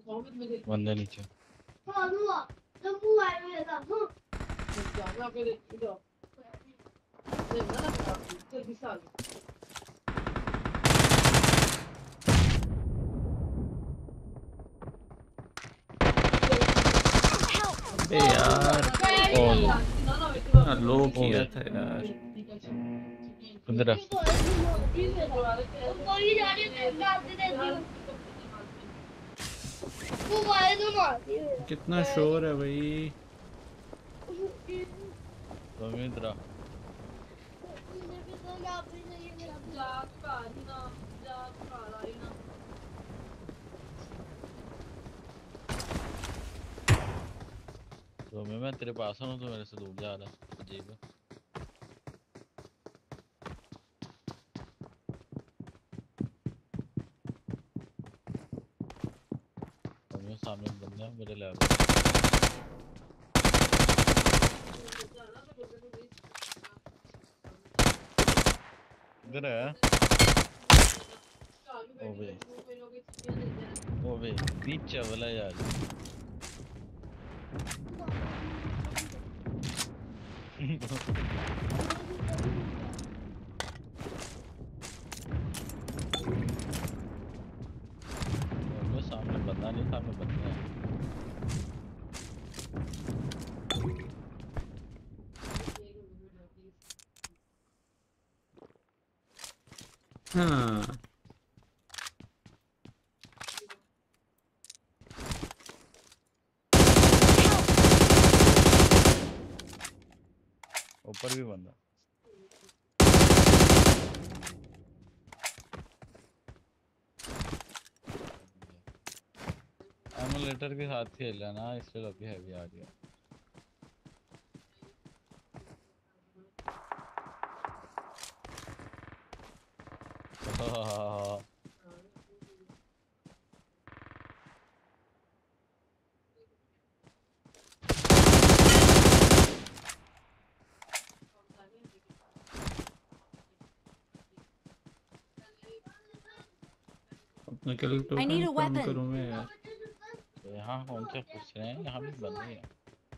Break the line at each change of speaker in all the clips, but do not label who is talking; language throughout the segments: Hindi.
बंदे नीचे
अबे यार लो किया था यार।
अंदर
कितना शोर है भाई।
रविंद्र तो मैं तेरे पास हूँ तो मेरे से दूर जा रहा है अजीब है। और मेरे सामने एक बंदा है मेरे लेवल इधर है। ओबे नीचे वाला यार मेरे सामने बंदा नहीं सामने बंदा है।
हाँ
ऊपर भी बंदा एमुलेटर के साथ खेल रहा ना इसलिए अभी हैवी आ गया।
अपना किल तो कम करूँ मैं यार।
यहाँ कौन से पूछ रहे हैं यहाँ भी बंदे हैं।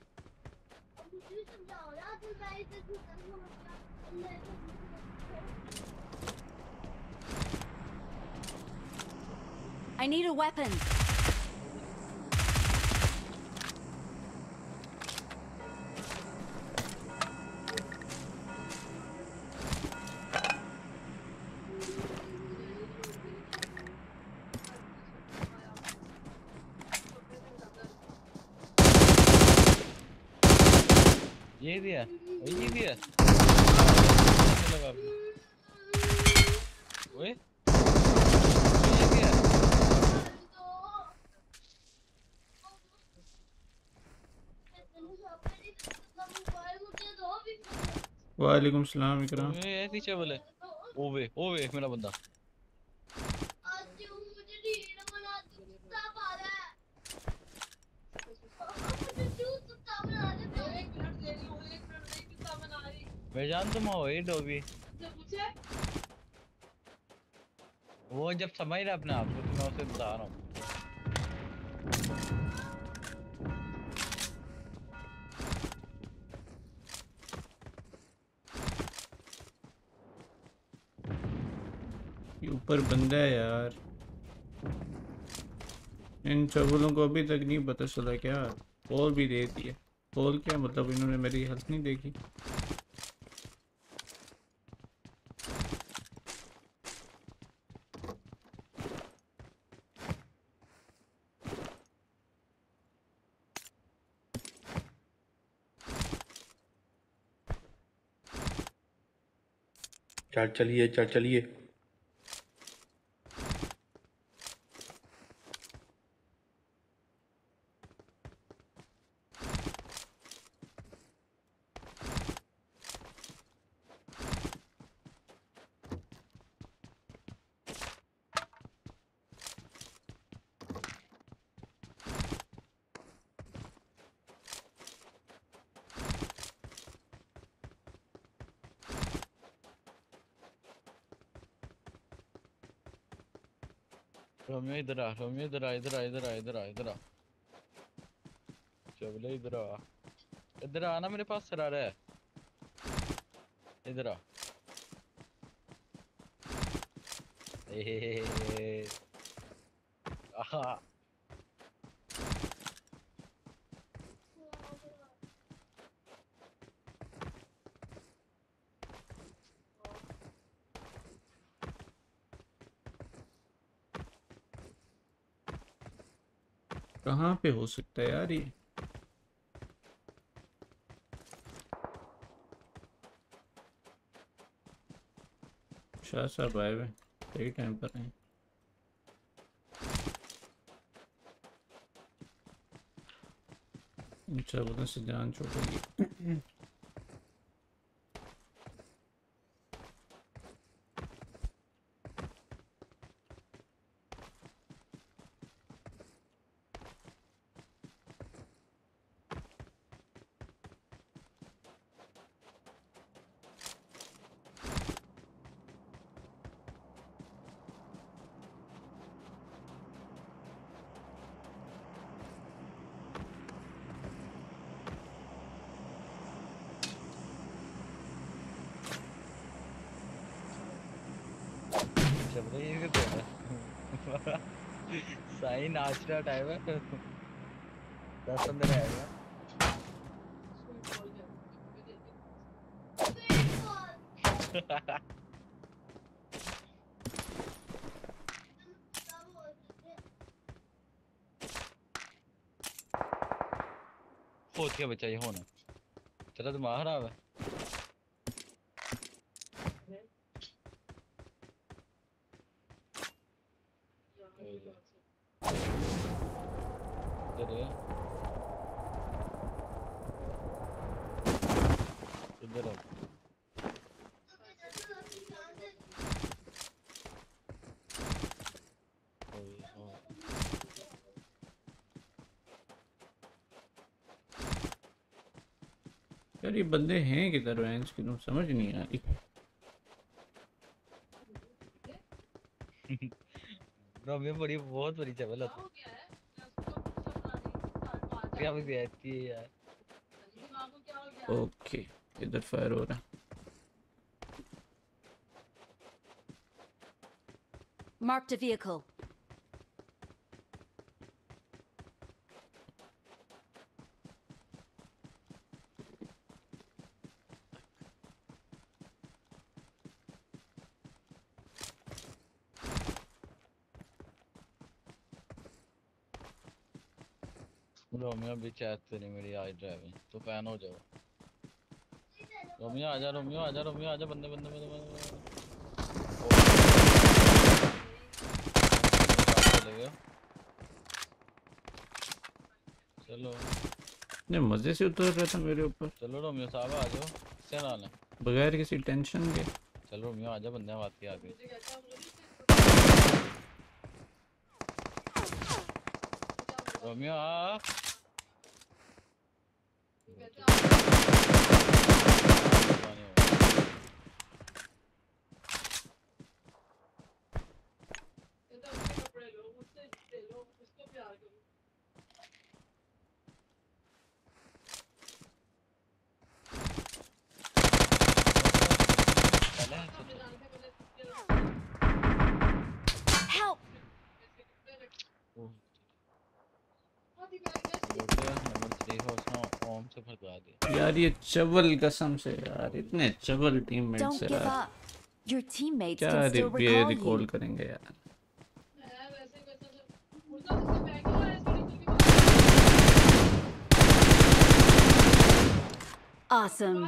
I need a weapon.
ये दिया ये दिया ओए ये दिया
वालेकुम सलाम इकराम।
ये नीचे बोले ओवे ओवे मेरा बंदा मैं जानता हूँ ये डोबी वो जब समझ रहा अपने आप को तो मैं उसे बता रहा हूँ।
ये ऊपर बंदा है यार। इन चबलों को अभी तक नहीं पता चला क्या। कॉल भी दे दिया। कॉल क्या मतलब इन्होंने मेरी हेल्थ नहीं देखी।
चलिए चलिए।
रोमियो इधर आ, रोमियो इधर आ, इधर आ, इधर आ, इधर आ, इधर आ, चबले इधर आ, इधर आ ना, मेरे पास सरा रहा है, इधर आ। ए आहा,
कहाँ पे हो सकता है यार ये? शाह साहब आए हुए सही टाइम पर हैं। अच्छा बोलने से जान छोड़ेगी।
चबले ये तो है। साई नाच रहा टाइम है, 10-15 आएगा। खोद के बच्चा ये होना, तेरा दिमाग खराब है। इधर है, इधर है। ओए, हाँ।
यार ये बंदे हैं किधर, वैंस की समझ नहीं आ रही।
रोमियो बड़ी बहुत बड़ी चबल होता क्या भी कहती है यार।
ओके, इधर फायर हो रहा है।
Marked a vehicle.
रोमियो भी चाहते नहीं मेरी आज ड्राइविंग, तो फैन हो जाओ। रोमियो आजा, रोमियो आजा, रोमियो आजा, बंदे बंदे बंदे बंदे। चले गए। चलो
इतने मजे से उतर रहा था मेरे ऊपर
चलो रोमियो साहब आ जाओ, क्या हाल है?
बगैर किसी टेंशन के।
चलो रोमियो आजा, बंदे बात के आगे। रोमियो आ।
Help!
यार ये चवल कसम से यार, इतने चवल टीममेट्स
Don't give
यार,
up. Your teammates
क्या
can still recall
recall
you.
करेंगे यार।
Awesome.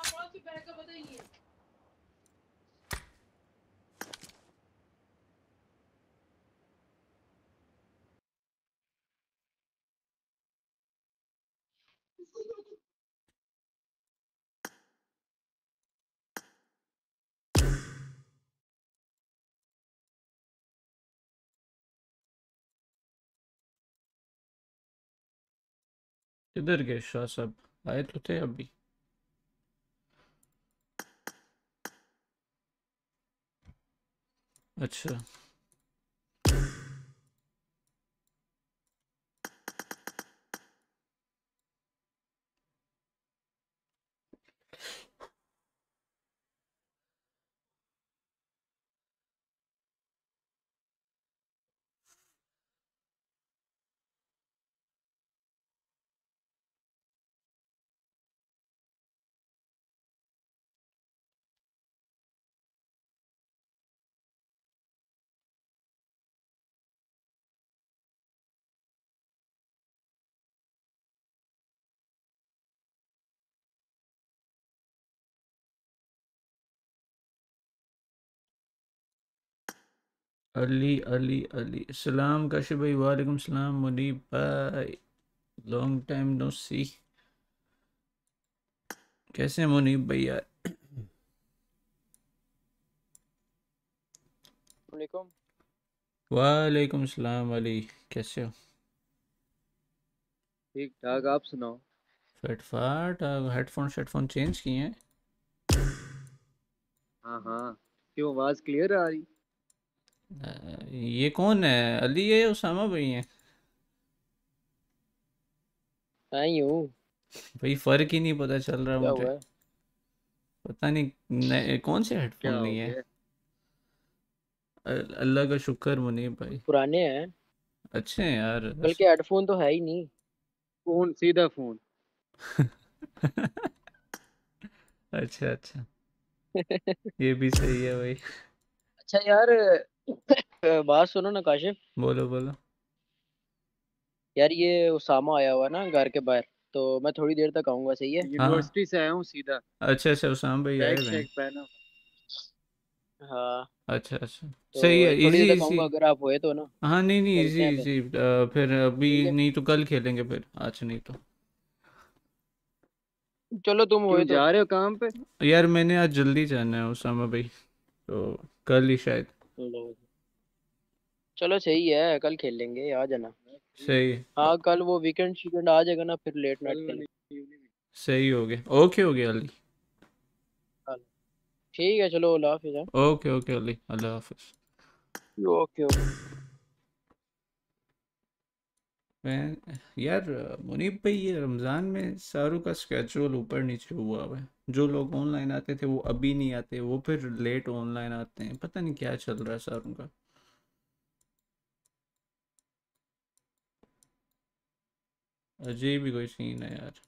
किधर गए शाह साहब? आए तो थे अभी। अच्छा अली अली अली सलाम काशिफ भाई, वालेकुम सलाम मुनीब भाई, लॉन्ग टाइम नो सी। कैसे हैं मुनीब भाई यार?
वालेकुम।
वालेकुम सलाम अली, कैसे हो?
ठीक ठाक, आप सुनाओ।
फटफाट हेडफोन शेडफोन चेंज किए हैं?
हाँ हाँ, क्यों आवाज क्लियर आ रही?
ये कौन है, अली है या उसामा भाई हैं?
आई हूँ।
भाई फर्क ही नहीं पता चल रहा
क्या
मुझे।
हुआ है?
पता नहीं कौन से
क्या
हेडफोन
हो
लिए हैं।
गया?
अल्लाह का शुक्र मुनीब भाई।
पुराने हैं।
अच्छे हैं यार
बल्कि
वैसे।
हेडफोन तो है ही नहीं, फोन सीधा फोन।
अच्छा अच्छा, ये भी सही है भाई।
अच्छा यार, बात सुनो ना काशिफ।
बोलो बोलो।
यार ये उसामा आया हुआ है ना घर के बाहर, तो मैं थोड़ी देर तक आऊंगा, सही है?
हाँ
यूनिवर्सिटी से आया हूँ सीधा।
अच्छा अच्छा, उसामा भाई आए
बैग
हुए हैं।
शैग पहना। हाँ,
अच्छा अच्छा, सही
तो
है,
थोड़ी
इजी
देर तक
इजी।
आऊंगा, अगर आप होए तो ना।
हाँ नहीं नहीं,
चलते
इजी
हैं फिर।
इजी। फिर अभी
ठीक है,
नहीं तो कल खेलेंगे फिर, आज नहीं तो।
चलो तुम होए
क्यों
तो।
जा रहे हो काम पे?
यार मैंने आज जल्दी जाना है उसामा भाई, तो कल ही शायद।
लो। चलो सही है, कल खेल लेंगे, आ जाना।
सही है।
हाँ, कल वो वीकेंड शीकेंड आ जाएगा ना, फिर लेट नाइट
कल
खेलेंगे।
वाली
सही हो गया, ओके हो गया अली।
कल। ठीक है, चलो अल्लाह हाफिज़।
ओके ओके अली, अल्लाह हाफिज।
Okay okay.
मैं यार मुनीब भाई, ये रमज़ान में सारों का स्केड्यूल ऊपर नीचे हुआ हुआ है। जो लोग ऑनलाइन आते थे वो अभी नहीं आते, वो फिर लेट ऑनलाइन आते हैं, पता नहीं क्या चल रहा है सारों का। अजीब ही कोई सीन है यार।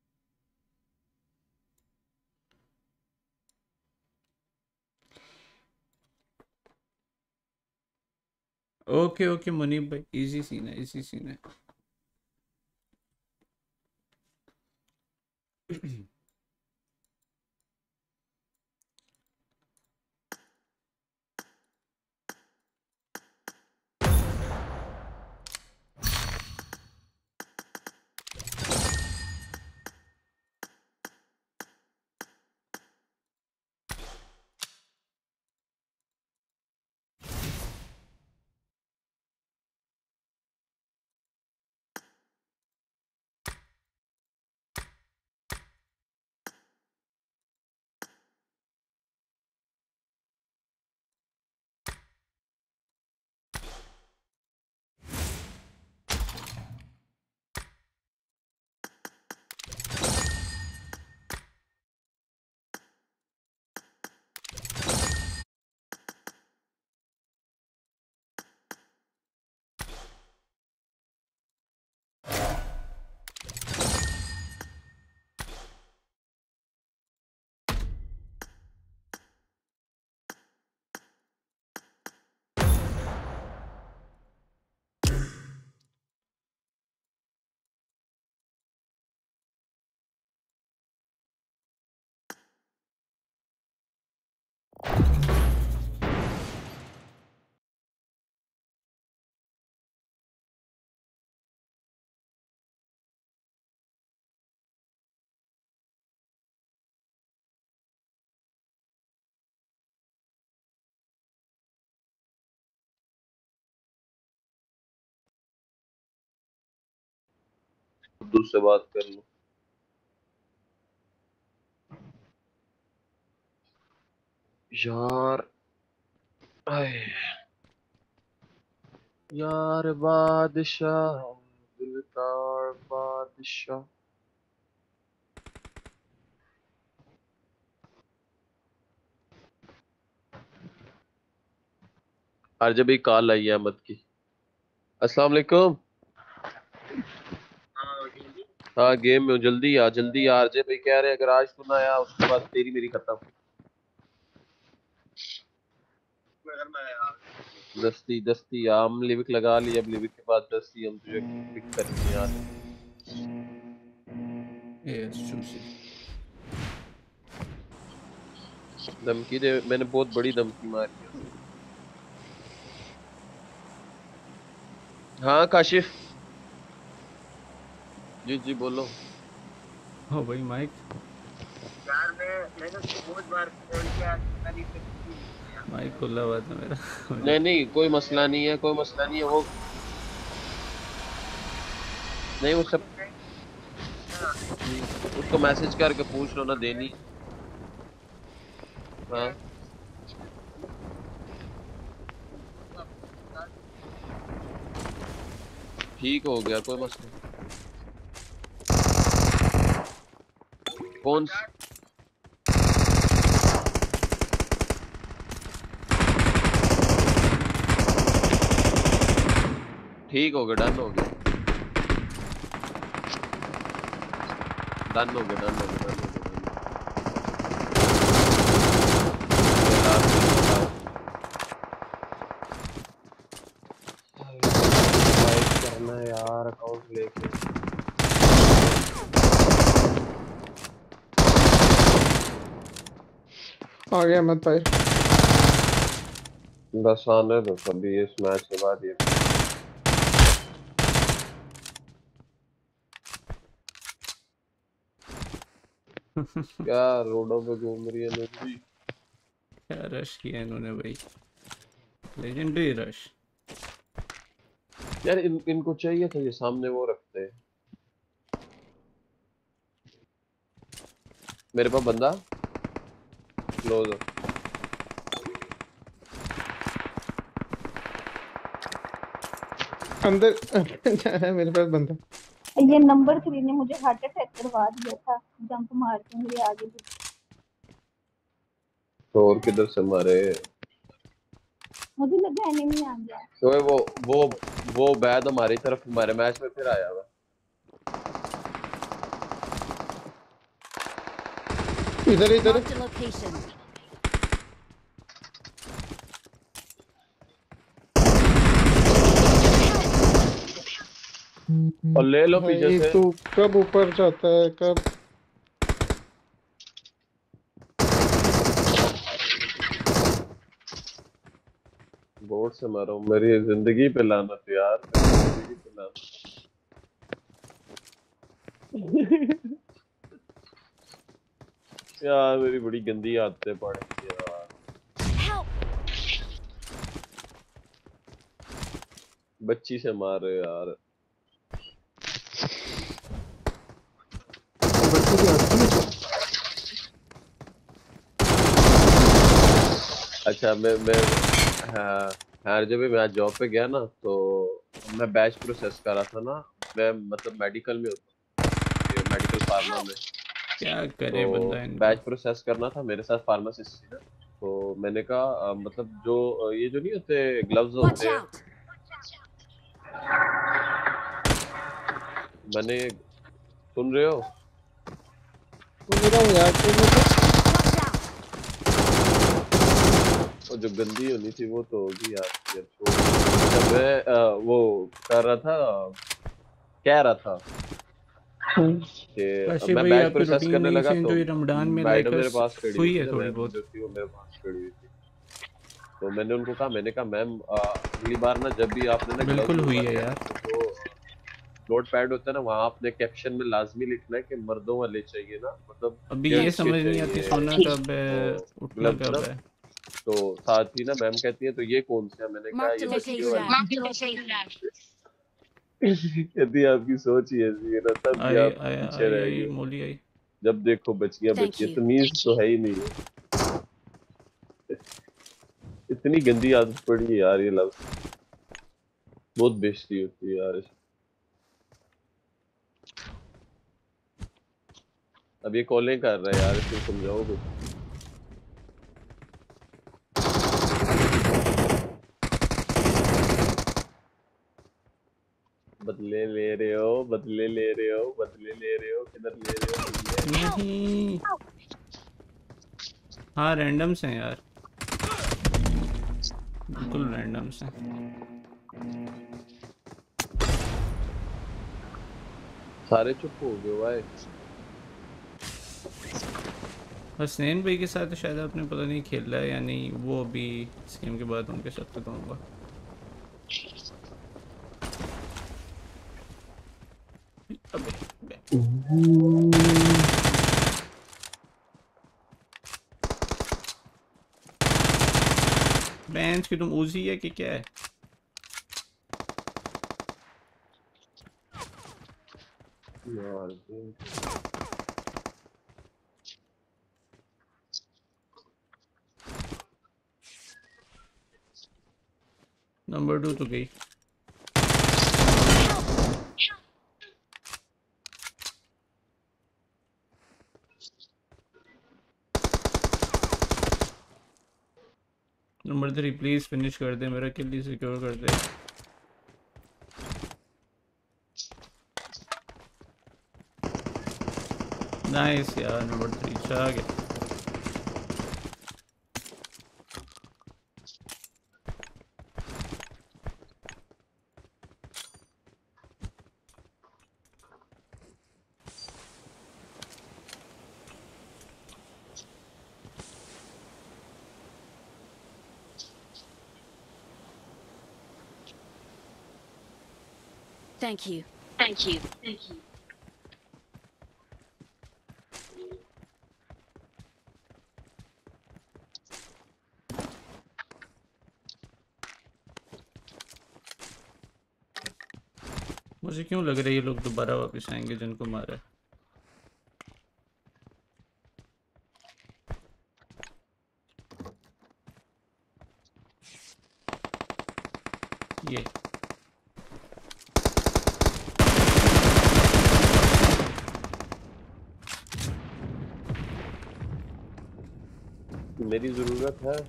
ओके ओके मुनीब भाई, इजी सीन है, इजी सीन है।
अब्दुल से बात कर लूं यार। आए, यार बादशाह, दिलदार बादशाह। आरजे भाई कॉल आई है अहमद की। अस्सलाम वालेकुम। हाँ गेम में हूँ, जल्दी आ आरजे भाई कह रहे हैं अगर आज तू ना आया उसके बाद तेरी मेरी खत्म। दस्ती दस्ती हम लिविक लगा ली, अब लिविक के बाद दस्ती हम तुझे पिक करेंगे यार।
यस चूसी।
धमकी दे, मैंने बहुत बड़ी धमकी मारी है उसे। हाँ काशिफ, जी जी बोलो।
हाँ भाई माइक माइक खुला हुआ था मेरा मुझे
नहीं नहीं कोई मसला नहीं है, कोई मसला नहीं है। वो नहीं वो सब उसको मैसेज करके पूछ लो ना देनी। हाँ ठीक हो गया, कोई मसला नहीं। कौन ठीक हो गया, डन हो गया, डन हो गया, डन हो गया, डन हो गया, करना है यार अकाउंट लेके।
आ गया मत भाई।
बस आने दो कभी इस मैच के बाद ये। क्या रोडों पे घूम रही है नूरी?
क्या रश किया इन्होंने भाई, लेजेंडरी रश।
यार इनको चाहिए था ये सामने वो रखते हैं। मेरे पास बंदा क्लोज है।
अंदर जा रहा है मेरे पास बंदा।
ये नंबर 3 ने मुझे हार्ट अटैक करवा दिया था, जंप मार के मेरे आगे भी।
तो और किधर से मारे?
मुझे लगा एनिमी आ गया।
तो वो बैद हमारी तरफ हमारे मैच में फिर आया हुआ।
इधर इधर
Marked a location.
और ले लो
भाई
पीछे से।
तू कब ऊपर जाता है कब?
बोर्ड से मारो, मेरी जिंदगी पे लानत यार, मेरी जिंदगी पे लानत। यार मेरी बड़ी गंदी आदतें पड़ गई यार। बच्ची से मार रहे हो यार।
बच्चे की आदत है।
अच्छा मैं हाँ जब भी मैं जॉब पे गया ना तो मैं बैच प्रोसेस कर रहा था ना। मैं मतलब मेडिकल में होता, मेडिकल फार्मा में।
क्या करे
तो
बंदा इनको।
बैच प्रोसेस करना था, मेरे साथ फार्मासिस्ट थी ना। तो मैंने कहा मतलब जो ये जो नहीं होते ग्लव्स
Watch
होते हैं,
out!
मैंने सुन रहे हो?
सुन रहा हूँ यार तुम तो।
Watch out!
वो जो गंदी होनी थी वो तो होगी यार। यार छोड़। अच्छा मैं वो कर रहा था, कह रहा था कि
काशी
मैं
भाई
बैच
आपकी
प्रोसेस
रूटीन
करने
नहीं
लगा
चेंज
तो
हुई रमजान में,
मैडम
लाइक
मेरे पास खड़ी हुई
हुई
थी
है
ना,
थोड़ी
मैम
बहुत।
जो थी वो मेरे पास खड़ी हुई थी। तो मैंने उनको कहा, मैंने कहा मैम अगली बार ना जब भी आपने ना ग्लव्स
बिल्कुल हुई
यूज
है
करने हैं
यार।
ना, तो जो नोट पैड होता है ना वहाँ आपने कैप्शन में लाजमी लिखना है कि मर्दों वाले चाहिए ना, मतलब
अभी ये
जेंट्स के
समझ नहीं आती
चाहिए
सोना कब है
तो
उठना
ग्लव्स
कब
ना।
है।
तो साथ ही ना मैम कहती है तो ये कौन से है? मैंने कहा
Marked
ये
a
बच्चियों वाली।
location.
कहती है आपकी सोच ही ऐसी है ना, तब भी
आई
आप
आई
पीछे
आई
रह
आई
गए।
मोली आई।
जब देखो बच्चियां
Thank
बच्चियां,
you.
तमीज तो है ही नहीं है। इतनी गंदी आदत पड़ी है यार ये लफ्ज, बहुत बेइज्जती होती है यार। अब ये कॉलिंग कर रहा है यार, इसको समझाओ कुछ। बदले ले रहे हो, बदले ले रहे हो, बदले ले रहे हो, किधर ले रहे हो बदले?
नहीं हाँ रैंडम्स हैं यार, बिल्कुल रैंडम्स हैं।
सारे चुप हो गए भाई।
हसनैन भाई के साथ शायद आपने पता नहीं खेला है या नहीं, वो अभी इस गेम के बाद उनके साथ तो कहूँगा। बेंच की तुम उजी है कि क्या है?
यार
नंबर 2 तो गई। नंबर 3 प्लीज फिनिश कर दे, मेरा किल ही सिक्योर कर दे। नाइस यार, नंबर 3 छा गया।
Thank you.
Thank you. Thank you.
मुझे क्यों लग रहा है ये लोग दोबारा वापस आएंगे जिनको मारा है। ये
मेरी जरूरत है।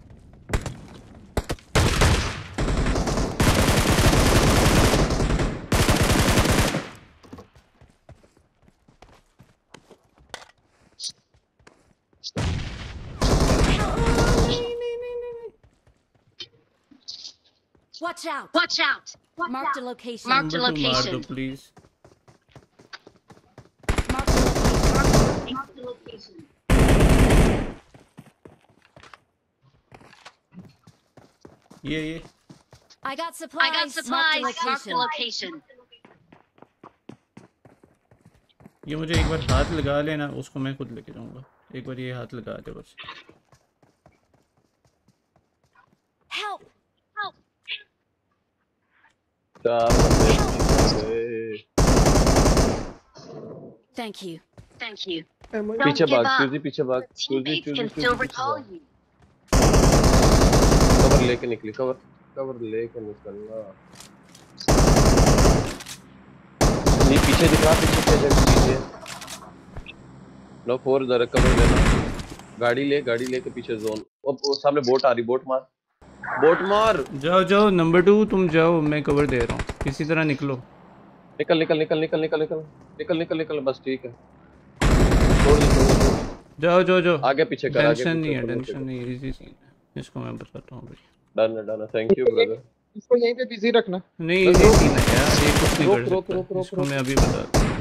Watch out.
Watch out.
Marked a location.
Marked a
number 2 मार दो
location.
Please.
Marked a location.
ये
I got supplies.
I got supplies.
Marked a
Marked a
location.
location.
ये मुझे एक बार हाथ लगा लेना, उसको मैं खुद लेके जाऊंगा। एक बार ये हाथ लगा दे बस।
Help.
Help.
चार बंदे
Thank you.
Thank you.
एमओ
Don't
पीछे
give
भाग,
up.
चूजी पीछे भाग, चूजी
Teammates
चूजी
can
चूजी
still
पीछे
recall
भाग।
you.
कवर लेके निकली, कवर कवर लेके निकलना। ये पीछे दिखा, पीछे से जल्दी कीजिए। नो 4 जरा कवर देना। गाड़ी लेके पीछे जोन। वो सामने बोट आ रही, बोट मार, बोट मार।
जाओ जाओ नंबर 2 तुम जाओ, मैं कवर दे रहा हूँ, किसी तरह निकलो।
निकल निकल निकल निकल निकल निकल निकल निकल निकल बस ठीक है। छोड़ दो, छोड़ दो।
जाओ जाओ जाओ,
आगे पीछे कर, आगे
टेंशन नहीं
पीछे
है,
कर,
टेंशन नहीं, इजी सीन है, इसको मैं बताता हूँ अभी।
डन है, थैंक यू ब्रदर।
इसको यहीं पे बिजी रखना।
नहीं इजी सीन है यार, ये कुछ नहीं
रोक,
कर
रोक,
सकता,
रोक, रोक,
इसको
रोक।
मैं अभी बताता हूँ।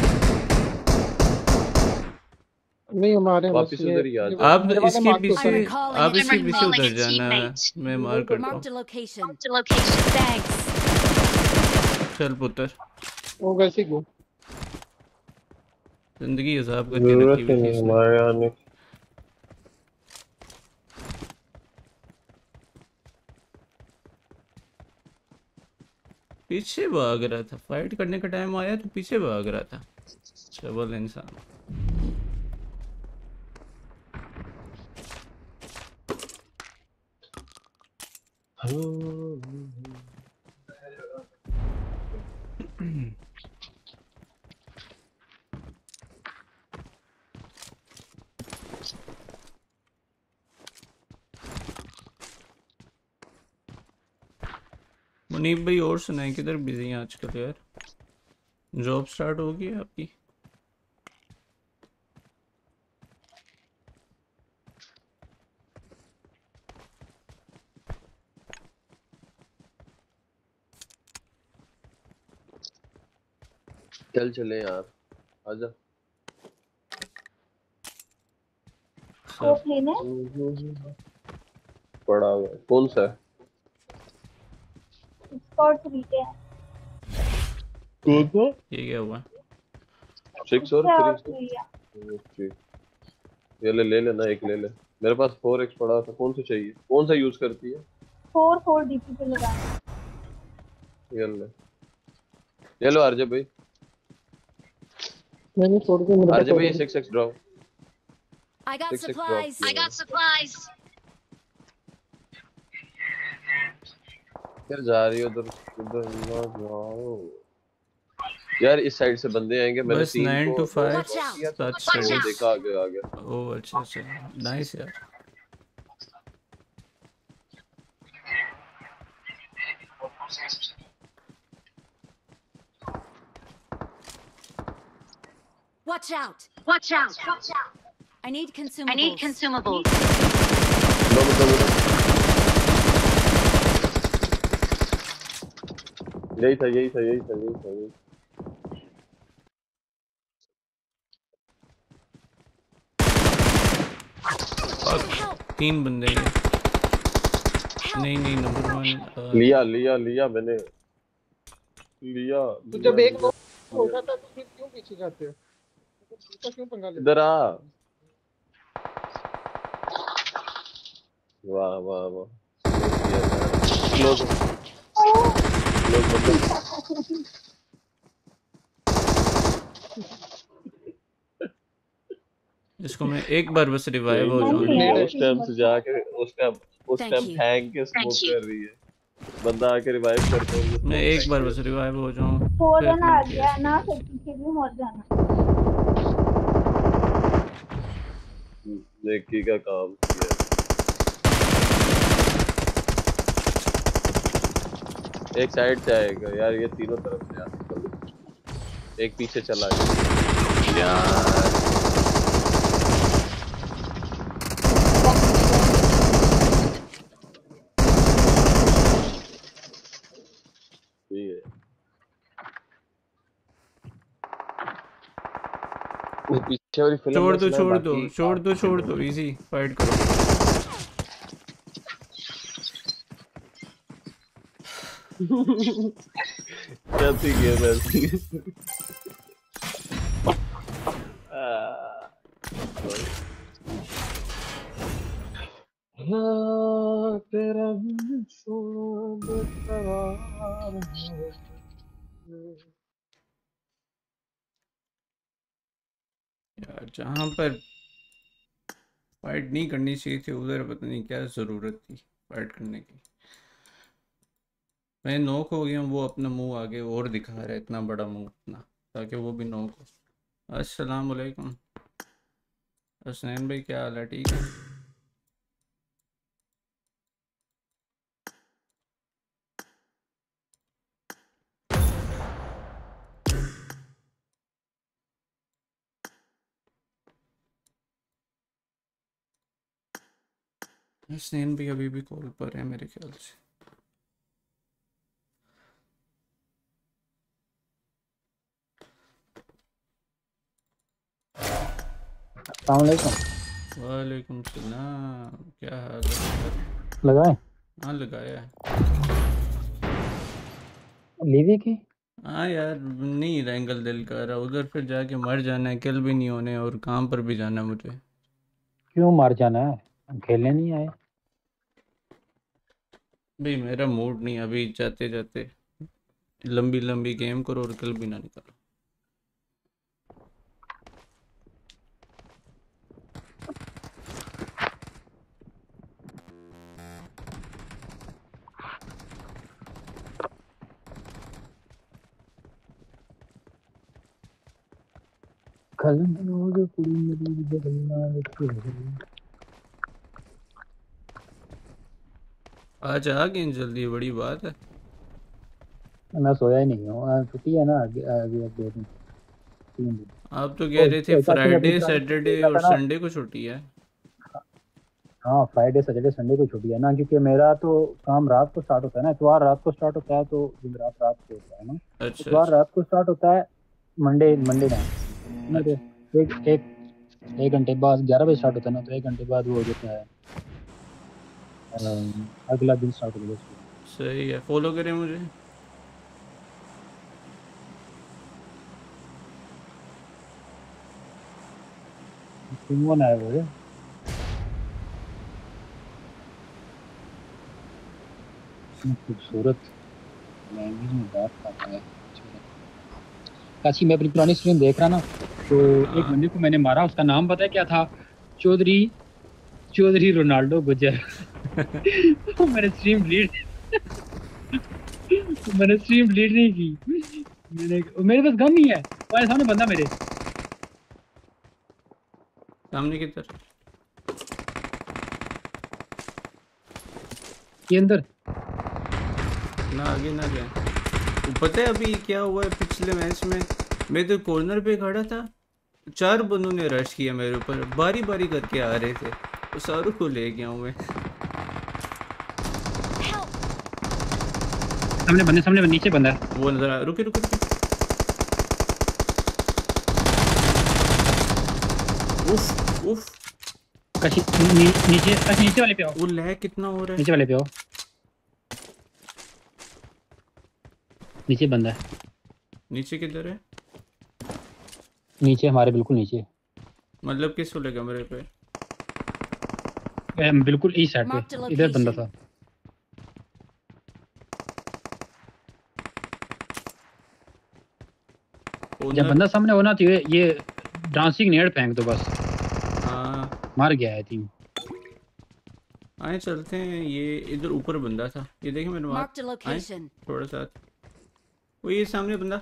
नहीं हमारे बस
वापस
ये
उधर ही आ
ये
जाओ।
आप
मेरे वाले
इसके
मार्क
पीछे,
तो
recalling
आप
a
इसके
I'm
पीछे
recalling
उधर
a
जाना,
teammate.
मैं मार करता हूँ।
Marked a location.
Marked a location.
Thanks.
चल पुत्र,
वो वैसे ही गो।
जिंदगी हिसाब करके रखी
जरूरत
हुई
ही
थी
नहीं
इसने।
हमारे आने की।
पीछे भाग रहा था, फाइट करने का टाइम आया तो पीछे भाग रहा था, चबल इंसान। मुनीब भाई और सुनाए, किधर बिजी हैं आजकल यार? जॉब स्टार्ट होगी आपकी?
चल चले यार, आजा।
स्कोप लेना है?
पड़ा हुआ है। कौन सा है?
स्कॉट 3 के है।
कौन सा?
ये क्या हुआ?
6 और
क्या
3
किया?
ठीक। ये ले लेना, एक ले ले। मेरे पास 4x पड़ा था, कौन सा चाहिए, कौन सा यूज करती है?
4 डीपी पे लगाना।
ये लो आरजे भाई।
मैंने छोड़ के मेरे
आरजे
पास
भाई
और
6x drop,
I got
6x drop
supplies.
किया
I got supplies.
यार। जा रही हो उधर, उधर ना जाओ यार। इस साइड से बंदे आएंगे, मैंने
बस
3
9
को
to 5
Watch out.
किया तो
सच
Watch
वो
out.
देखा आगे आ गया।
ओह अच्छा अच्छा, नाइस यार।
Watch out.
Watch out.
I need consumables.
I need consumables.
दो। यही था।
Help.
3 बंदे हैं। नहीं नंबर 1
लिया मैंने लिया।
तो जब एक लोग होगा था तो फिर क्यों पीछे जाते हो? तो दूसरा क्यों पंगा लेते
इधर आ। वाह क्लोज
इसको मैं एक बार बस रिवाइव हो
नहीं,
जाऊं।
नहीं।
उस टाइम से जाके उस टाइम
Thank you.
हैंग के स्मोक
Thank you.
कर रही है। बंदा आके रिवाइव करता है।
मैं एक बार बस रिवाइव हो जाऊं।
4
फिर
आ
फिर
गया ना, फिर पीछे भी मर जाना।
नेकी का काम किया। एक साइड से आएगा यार, ये तीनों तरफ से आएगा। एक पीछे चला गया यार। ठीक है, वो पीछे वाली फिल्म
छोड़
में सुना है, बाकी
छोड़ दो इजी फाइट करो।
कैसी गेम है ऐसी? तेरा
यार जहाँ पर फाइट नहीं करनी चाहिए थी उधर पता नहीं क्या ज़रूरत थी फाइट करने की। मैं नॉक हो गया हूँ, वो अपना मुंह आगे और दिखा रहा है, इतना बड़ा मुंह अपना, ताकि वो भी नॉक हो। अस्सलाम वालेकुम हसनैन भाई, क्या हाल है? ठीक है। हसनैन भाई अभी भी कॉल पर है मेरे ख्याल से। वालेकुम सलाम, क्या हाल है?
लगाए
हाँ लगाया है।
लीवी की
हाँ यार नहीं रैंगल दिल कर रहा, उधर फिर जाके मर जाना है, किल भी नहीं होने और काम पर भी जाना है मुझे।
क्यों मार जाना है? हम खेलने नहीं आए।
भाई मेरा मूड नहीं, अभी जाते जाते लंबी लंबी गेम करो और किल भी ना निकालो। आज आ गए जल्दी, बड़ी बात है।
मैं सोया ही नहीं हूँ, छुट्टी है ना आगे आगे 2 दिन 3 दिन।
आप तो कह रहे थे फ्राइडे सैटरडे और
था ना।
संडे को छुट्टी है।
हाँ फ्राइडे सैटरडे संडे को छुट्टी है ना, क्योंकि मेरा तो काम रात को स्टार्ट होता है ना, इतवार रात को स्टार्ट होता है, तो जुमेरात रात को होता है ना।
अच्छा
इतवार
अच्छा
रात को स्टार्ट होता है, मंडे नाइट। एक घंटे बाद 11 बजे स्टार्ट होता है ना, तो 1 घंटे बाद वो हो जाता है, अगला दिन स्टार्ट हो जाता है।
सही है, फॉलो करें मुझे।
टीम है वो रे। खूबसूरत लैंग्वेज में बात करता है। काशी मैं अपनी पुरानी स्ट्रीम देख रहा ना, तो एक बंदे को मैंने मारा, उसका नाम पता है क्या था? चौधरी चौधरी रोनाल्डो गुजर। तो मैंने स्ट्रीम डिलीट नहीं की। मेरे पास गन नहीं है, तुम्हारे सामने बंदा मेरे
सामने की तरफ
के अंदर।
ना आगे ना जाए। पता है अभी क्या हुआ है पिछले मैच में? मैं तो कॉर्नर पे खड़ा था, 4 बंदों ने रश किया मेरे ऊपर, बारी बारी करके आ रहे थे, तो शाहरुख को ले गया हूँ मैं।
सामने नीचे बंदा है।
वो नजर आ, रुके रुके रुके। उफ उफ,
काशी नीचे वाले पे आओ।
वो लैग कितना हो रहा है।
नीचे वाले पे आओ। नीचे बंदा है।
नीचे किधर है?
नीचे हमारे बिल्कुल नीचे,
मतलब किस वाले कमरे पे?
बिल्कुल इस साइड
Marked
पे,
a
इधर बंदा
location.
था। जब
ओनर,
बंदा सामने होना तो ये डांसिंग नेड फेंक दो बस,
हाँ
मार गया है टीम।
आए चलते हैं। ये इधर ऊपर बंदा था, ये देखें मेरे मार्क।
Marked a location.
थोड़ा सा वो ये सामने बंदा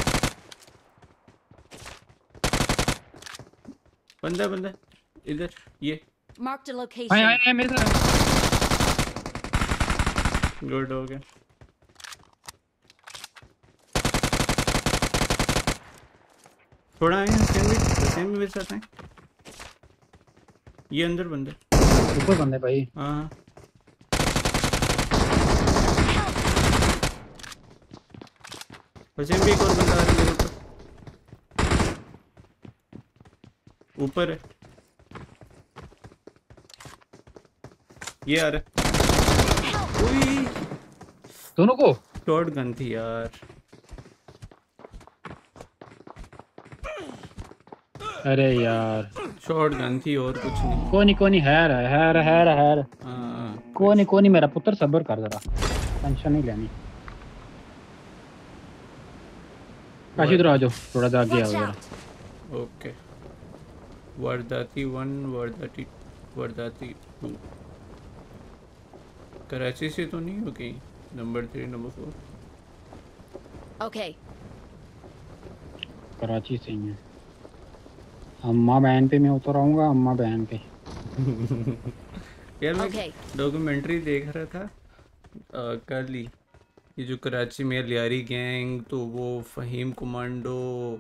बंदा इधर, ये
Marked a
आए
location.
आए मेरे साथ।
गुड हो गया। थोड़ा आए सेम भी मेरे साथ आए। ये अंदर बंदा,
ऊपर बंदा है भाई।
हाँ वैसे भी एक और बंदा आ रहा है मेरे ऊपर है। ये आ रहा है।
दोनों को
शॉर्ट गन थी यार।
अरे यार
शॉर्ट गन थी और कुछ नहीं।
कोई नहीं हैर
हाँ
कोई नहीं मेरा पुत्र सब्र कर जरा, टेंशन नहीं लेनी। काशी इधर आ जाओ, थोड़ा सा आगे आओ
Watch
जरा।
out.
ओके। वारदाती 1, वारदाती 2। कराची से तो नहीं हो गई? Number 3 number 4
Okay.
कराची से ही है। अम्मा बहन पे मैं उतर आऊंगा, अम्मा बहन पे।
यार मैं
Okay.
डॉक्यूमेंट्री देख रहा था कल ही, ये जो कराची में लियारी गैंग, तो वो फ़हीम कमांडो,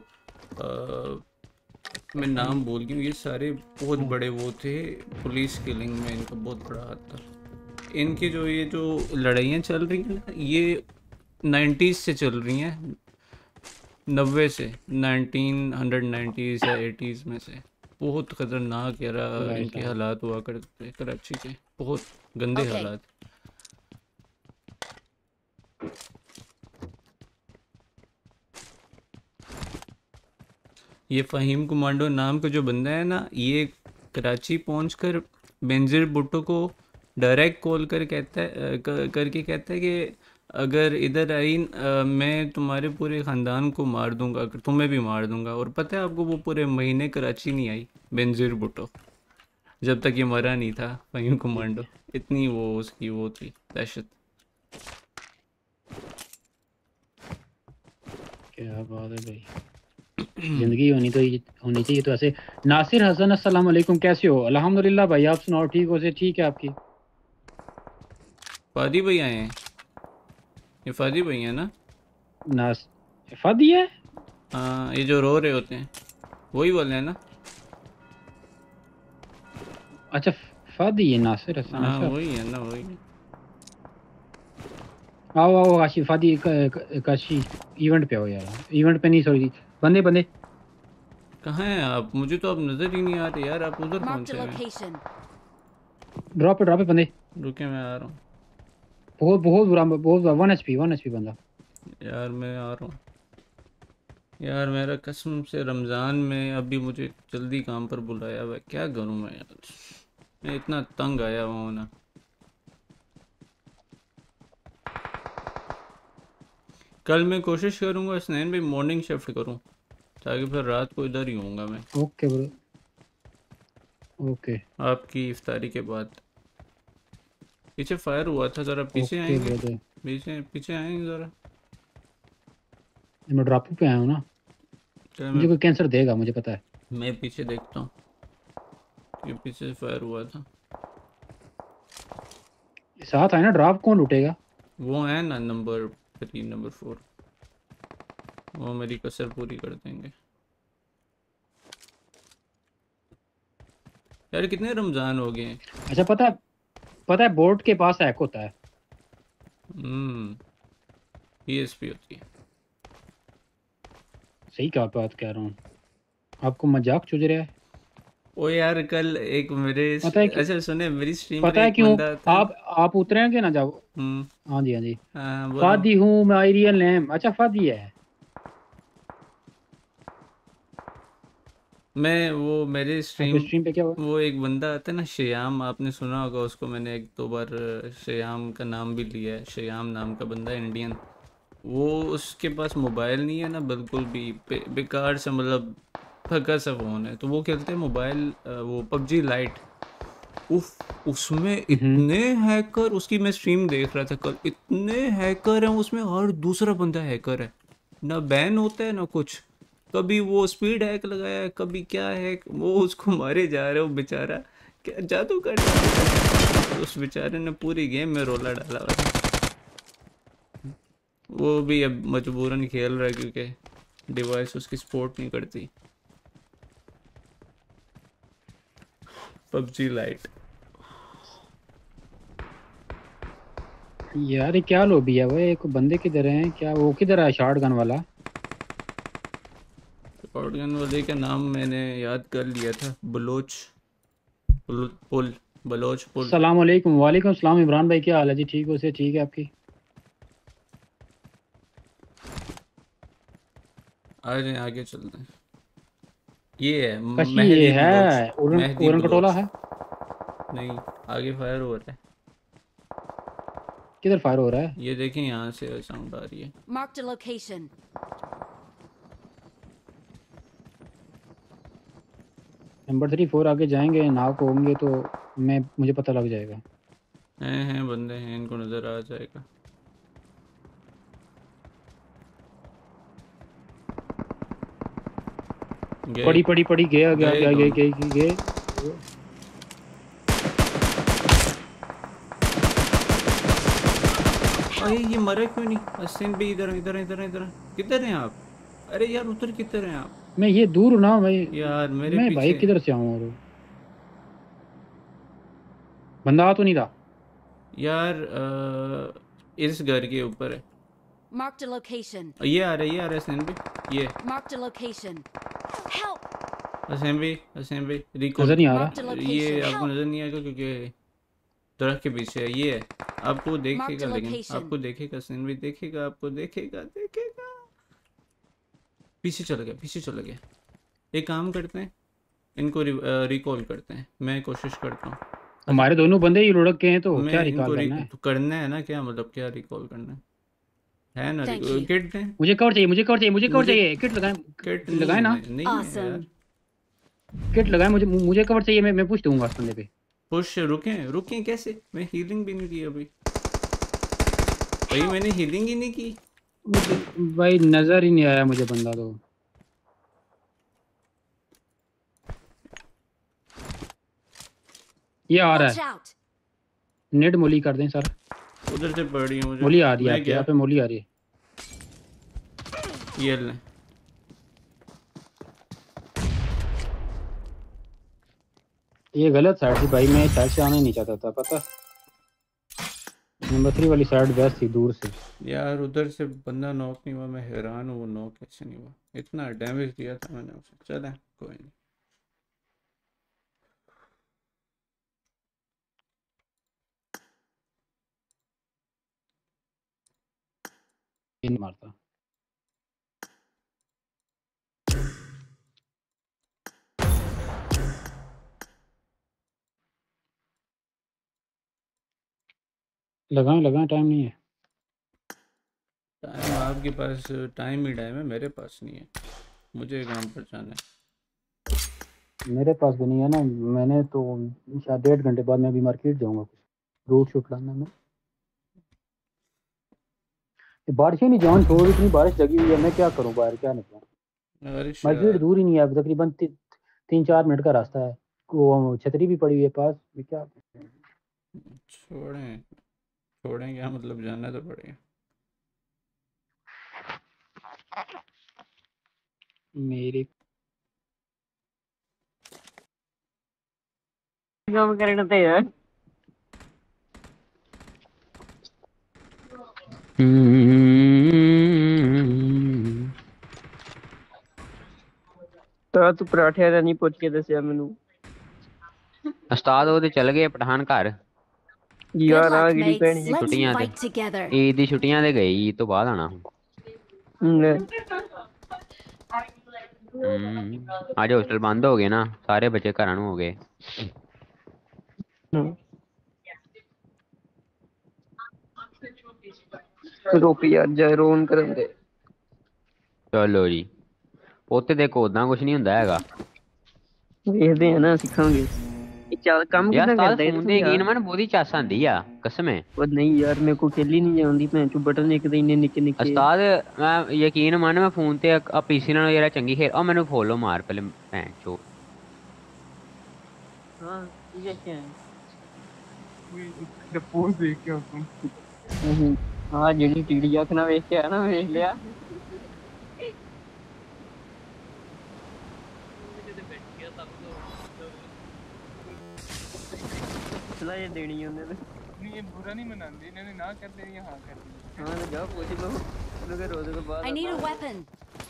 मैं नाम भूल गया, ये सारे बहुत बड़े वो थे पुलिस किलिंग में, इनका बहुत बड़ा हाथ था। इनकी जो ये जो लड़ाइयाँ चल रही हैं ना, ये 90s से चल रही हैं, 90 से 1990s या 80s में से। बहुत ख़तरनाक यार इनके हालात हुआ करते कराची के, बहुत गंदे
Okay.
हालात। ये फ़हीम कमांडो नाम का जो बंदा है ना, ये कराची पहुंचकर बेनज़ीर भुट्टो को डायरेक्ट कॉल कर कहता है करके कहता है कि अगर इधर आई मैं तुम्हारे पूरे ख़ानदान को मार दूंगा, अगर तुम्हें भी मार दूंगा। और पता है आपको, वो पूरे महीने कराची नहीं आई बेनज़ीर भुट्टो, जब तक ये मरा नहीं था फ़हीम कमांडो। इतनी वो उसकी वो थी दहशत।
क्या बात है भाई, जिंदगी होनी चाहिए तो ऐसे। नासिर हसन अस्सलाम वालेकुम, कैसे हो? अल्हम्दुलिल्लाह भाई, आप सुनाओ, ठीक हो? से ठीक है आपकी?
फादी भाई आए हैं, ये फादी भाई हैं ना?
नास फादी है?
हाँ, ये जो रो रहे होते हैं वही वाले हैं ना?
अच्छा फादी है नासिर हसन।
हाँ
अच्छा
वही है ना, वही।
आओ काशी, फादी काशी इवेंट पे आओ यार। इवेंट पे नहीं, सॉरी, बंदे
कहाँ हैं आप? मुझे तो आप नजर ही नहीं आ रहे यार, आप उधर
Marked a
पहुंचे हैं।
location.
ड्रॉप पे बंदे।
रुके मैं आ रहा हूँ
बहुत बुरा 1 HP बंदा।
यार, मैं आ रहा हूँ। यार मेरा कसम से रमज़ान में अभी मुझे जल्दी काम पर बुलाया हुआ है, क्या करूं मैं यार। मैं इतना तंग आया हुआ हूं ना। कल मैं कोशिश करूंगा स्नैन भाई मॉर्निंग शिफ्ट करूं, ताकि फिर रात को इधर ही होऊंगा मैं,
ओके ब्रो, ओके
आपकी इफ्तारी के बाद। पीछे फायर हुआ था, ज़रा पीछे
ओके
आएंगे,
ब्रदर।
पीछे पीछे आएंगे ज़रा।
मैं ड्रॉप पे आया हूँ ना,
चलो
मुझे कोई कैंसर देगा मुझे पता है।
मैं पीछे देखता हूँ, ये पीछे से फायर हुआ था।
साथ आए ना, ड्रॉप कौन लूटेगा?
वो है ना नंबर 3 नंबर 4, वो मेरी कसर पूरी कर देंगे। यार कितने रमज़ान हो गए हैं।
अच्छा पता है बोर्ड के पास हैक होता है।
ESP होती है।
सही क्या बात कह रहा हूँ, आपको मजाक चुज रहा है।
ओ यार कल एक मेरे
पता है कि
अच्छा सुने, मेरी स्ट्रीम पर
पता है
एक
क्यों?
बंदा आता है।
आप उतरेंगे ना जब।
हम्म।
हाँ जी हाँ जी।
हाँ बोलो।
फादी हूँ माई रियल नेम। अच्छा फादी है।
मैं वो मेरे
आपके
स्ट्रीम,
स्ट्रीम पे क्या हुआ?
वो एक बंदा आता है ना श्याम, आपने सुना होगा उसको, मैंने एक दो बार श्याम का नाम भी लिया है। श्याम नाम का बंदा इंडियन, वो उसके पास मोबाइल नहीं है ना बिल्कुल भी, बेकार से मतलब फका सा फ़ोन है, तो वो खेलते हैं मोबाइल वो पबजी लाइट। उफ उसमें
हम्म।
इतने हैकर, उसकी मैं स्ट्रीम देख रहा था कल, इतने हैकर हैं उसमें, हर दूसरा बंदा हैकर है, ना बैन होता है ना कुछ। कभी वो स्पीड हैक लगाया है, कभी क्या हैक, वो उसको मारे जा रहे हो बेचारा, क्या जादू कर रहा है। उस बेचारे ने पूरी गेम में रोला डाला हुआ था। वो भी अब मजबूरन खेल रहा है क्योंकि डिवाइस उसकी सपोर्ट नहीं करती पबजी लाइट।
यार ये क्या लोबी है वो, एक बंदे किधर हैं क्या? वो किधर है शॉट गन वाला?
शॉटगन वाले का नाम मैंने याद कर लिया था, बलोच पुल, बलोच पुल।
सलाम अलैकुम। वालेकुम सलाम इमरान भाई, क्या हाल है जी? ठीक हो से? ठीक है आपकी?
आ जाए आगे चलते हैं। ये है
कशी ये
मेहदी बलोच,
है उरन
मेहदी
उरन कटोला
बलोच।
है।
नहीं, आगे फायर हो रहा है,
किधर फायर हो रहा है?
ये देखें यहाँ से साउंड आ रही है।
Marked a location.
नंबर 3 4 आगे जाएंगे, नाक होंगे तो मैं मुझे पता लग जाएगा।
हैं बंदे हैं, इनको नज़र आ जाएगा। गए
पड़ी पड़ी पड़ी, गया गया
गए
गया गया
कौन?
गया गया गया।
अरे ये मरा क्यों नहीं? हसीन भी इधर इधर इधर इधर, किधर हैं आप? अरे यार उधर किधर हैं आप?
मैं ये दूर हूँ ना भाई।
यार मेरे
मैं भाई
पीछे।
किधर से आऊँ? और बंदा आ तो नहीं था।
यार इस घर के ऊपर है।
Marked a location.
ये आ रहा है, ये आ रहा है हसीन भी, ये
Marked a location. Help!
हसीन भी रिकॉल।
नजर नहीं आ
Marked a
रहा।
ये
location.
आपको
Help!
नज़र नहीं आएगा क्योंकि दरख्त के पीछे है, ये है। आपको
Marked
देखेगा,
a
लेकिन
location.
आपको देखेगा, हसीन भी देखेगा, आपको देखेगा देखेगा। पीछे चला गया, पीछे चला गया। एक काम करते हैं, इनको रिकॉल करते हैं, मैं कोशिश करता हूँ।
हमारे दोनों बंदे ही लुढ़क के हैं तो
मैं
क्या
इनको
रिकॉल करना है?
करना है ना, क्या मतलब क्या रिकॉल करना है ना?
Thank you.
किट दें
मुझे कवर चाहिए, मुझे कवर चाहिए, मुझे कवर
मुझे।
चाहिए। किट लगाएं।
किट नहीं
लगाएं
है,
ना।
नहीं है यार।
Awesome.
किट लगाएं, मुझे मुझे कवर चाहिए। मैं पूछ दूंगा उस बंदे पे।
पुश रुकें रुकें कैसे? मैं हीलिंग भी नहीं की अभी भाई,
Help!
मैंने हीलिंग ही नहीं की।
मुझे भाई नजर ही नहीं आया मुझे बंदा तो। ये आ रहा
Watch
है।
out!
नेट मोली कर दें सर।
उधर से पड़ रही है मुझे।
मोली आ रही है
मैं
आपके
क्या,
यहाँ पे, मोली आ रही है।
ये लें।
ये गलत साइड थी भाई, मैं साइड से आना ही नहीं चाहता था पता। नंबर 3 वाली साइड बेस्ट थी दूर से।
यार उधर से बंदा नॉक नहीं हुआ, मैं हैरान हूँ वो नॉक कैसे नहीं हुआ, इतना डैमेज दिया था मैंने उसे। चले कोई नहीं।
ये नहीं मारता। लगाएं टाइम नहीं है।
टाइम आपके पास टाइम ही टाइम है, मेरे पास नहीं है, मुझे काम पर जाना है।
मेरे पास भी नहीं है ना, मैंने तो शायद 1.5 घंटे बाद मैं भी मार्केट जाऊंगा कुछ फ्रूट शूट लाना में। ये बारिश ही नहीं जान छोड़, इतनी बारिश लगी हुई है, मैं क्या करूं बाहर, क्या निकलूं।
बारिश
मार्केट दूर ही नहीं है, तकरीबन 3-4 मिनट का रास्ता है, वो छतरी भी पड़ी हुई है पास, ये क्या
छोड़ें छोड़ें क्या मतलब, जाना तो पड़ेगा।
मेरे
काम करना था यार। तो तू पराठे ਦਾ ਨਹੀਂ ਪੁੱਛ ਕੇ ਦੱਸਿਆ ਮੈਨੂੰ।
ਉਸਤਾਦ ਉਹ ਤੇ ਚਲ ਗਏ ਪਠਾਨ ਘਰ
Good
ਯਾਰ ਆ
luck,
ਗਈ
mates.
ਪੈਣੀ
Let's
ਛੁੱਟੀਆਂ ਤੇ
fight together.
ਈਦ ਦੀ ਛੁੱਟੀਆਂ ਤੇ ਗਈ, ਈਦ ਤੋਂ ਬਾਅਦ ਆਣਾ ਅੱਜ ਹੋਸਟਲ ਬੰਦ ਹੋ ਗਏ ਨਾ, ਸਾਰੇ ਬੱਚੇ ਘਰਾਂ ਨੂੰ ਹੋ ਗਏ।
ਰੋਪੀ ਯਾਰ ਜਾ ਰੋਨ ਕਰਨ ਦੇ।
ਚਲੋ ਜੀ, ਉੱਥੇ ਦੇਖੋ ਉਦਾਂ ਕੁਝ ਨਹੀਂ ਹੁੰਦਾ ਹੈਗਾ।
ਵੇਖਦੇ ਆ ਨਾ, ਸਿੱਖਾਂਗੇ। ਚੱਲ ਕੰਮ
ਯਾਰ
ਕਿੱਦਾਂ
ਉਸਤਾਦ
ਕਰਦਾ
ਫੋਨ ਤੇ ਯਕੀਨ ਮਨ ਬਹੁਤੀ ਚੱਸ ਆਂਦੀ ਆ ਕਸਮ ਹੈ।
ਉਹ ਨਹੀਂ ਯਾਰ ਮੇਰੇ ਕੋ ਖੇਲੀ ਨਹੀਂ ਜਾਂਦੀ, ਭੈਣ ਚੋ ਬਟਨ ਇੱਕ ਦੇ ਇੰਨੇ ਨਿੱਕੇ ਨਿੱਕੇ।
ਉਸਤਾਦ ਮੈਂ ਯਕੀਨ ਮੰਨ, ਮੈਂ ਫੋਨ ਤੇ ਆ ਪੀਸੀ ਨਾਲ ਜਿਹੜਾ ਚੰਗੀ ਖੇਡ, ਉਹ ਮੈਨੂੰ ਫੋਲੋ ਮਾਰ ਪਹਿਲੇ ਭੈਣ ਚੋ।
ਹਾਂ ਕੀ ਦੇਖਿਆ
पोज देख के तुम
ਹਾਂ ਜਿਹੜੀ ਟੀੜੀ ਅੱਖ ਨਾਲ ਵੇਖ ਕੇ ਆਇਆ ਨਾ, ਵੇਖ ਲਿਆ। ਸਲਾਹ ਇਹ ਦੇਣੀ ਉਹਨੇ ਤੇ
नहीं, ये बुरा नहीं मनाते, इन्होंने ना कर देनी है, हाँ कर देनी।
ਹਾਂ ਜਾ ਪੁੱਛ ਲਓ ਉਹਨੂੰ ਕਿ ਰੋਜ਼ ਤੋਂ ਬਾਅਦ
I need a weapon.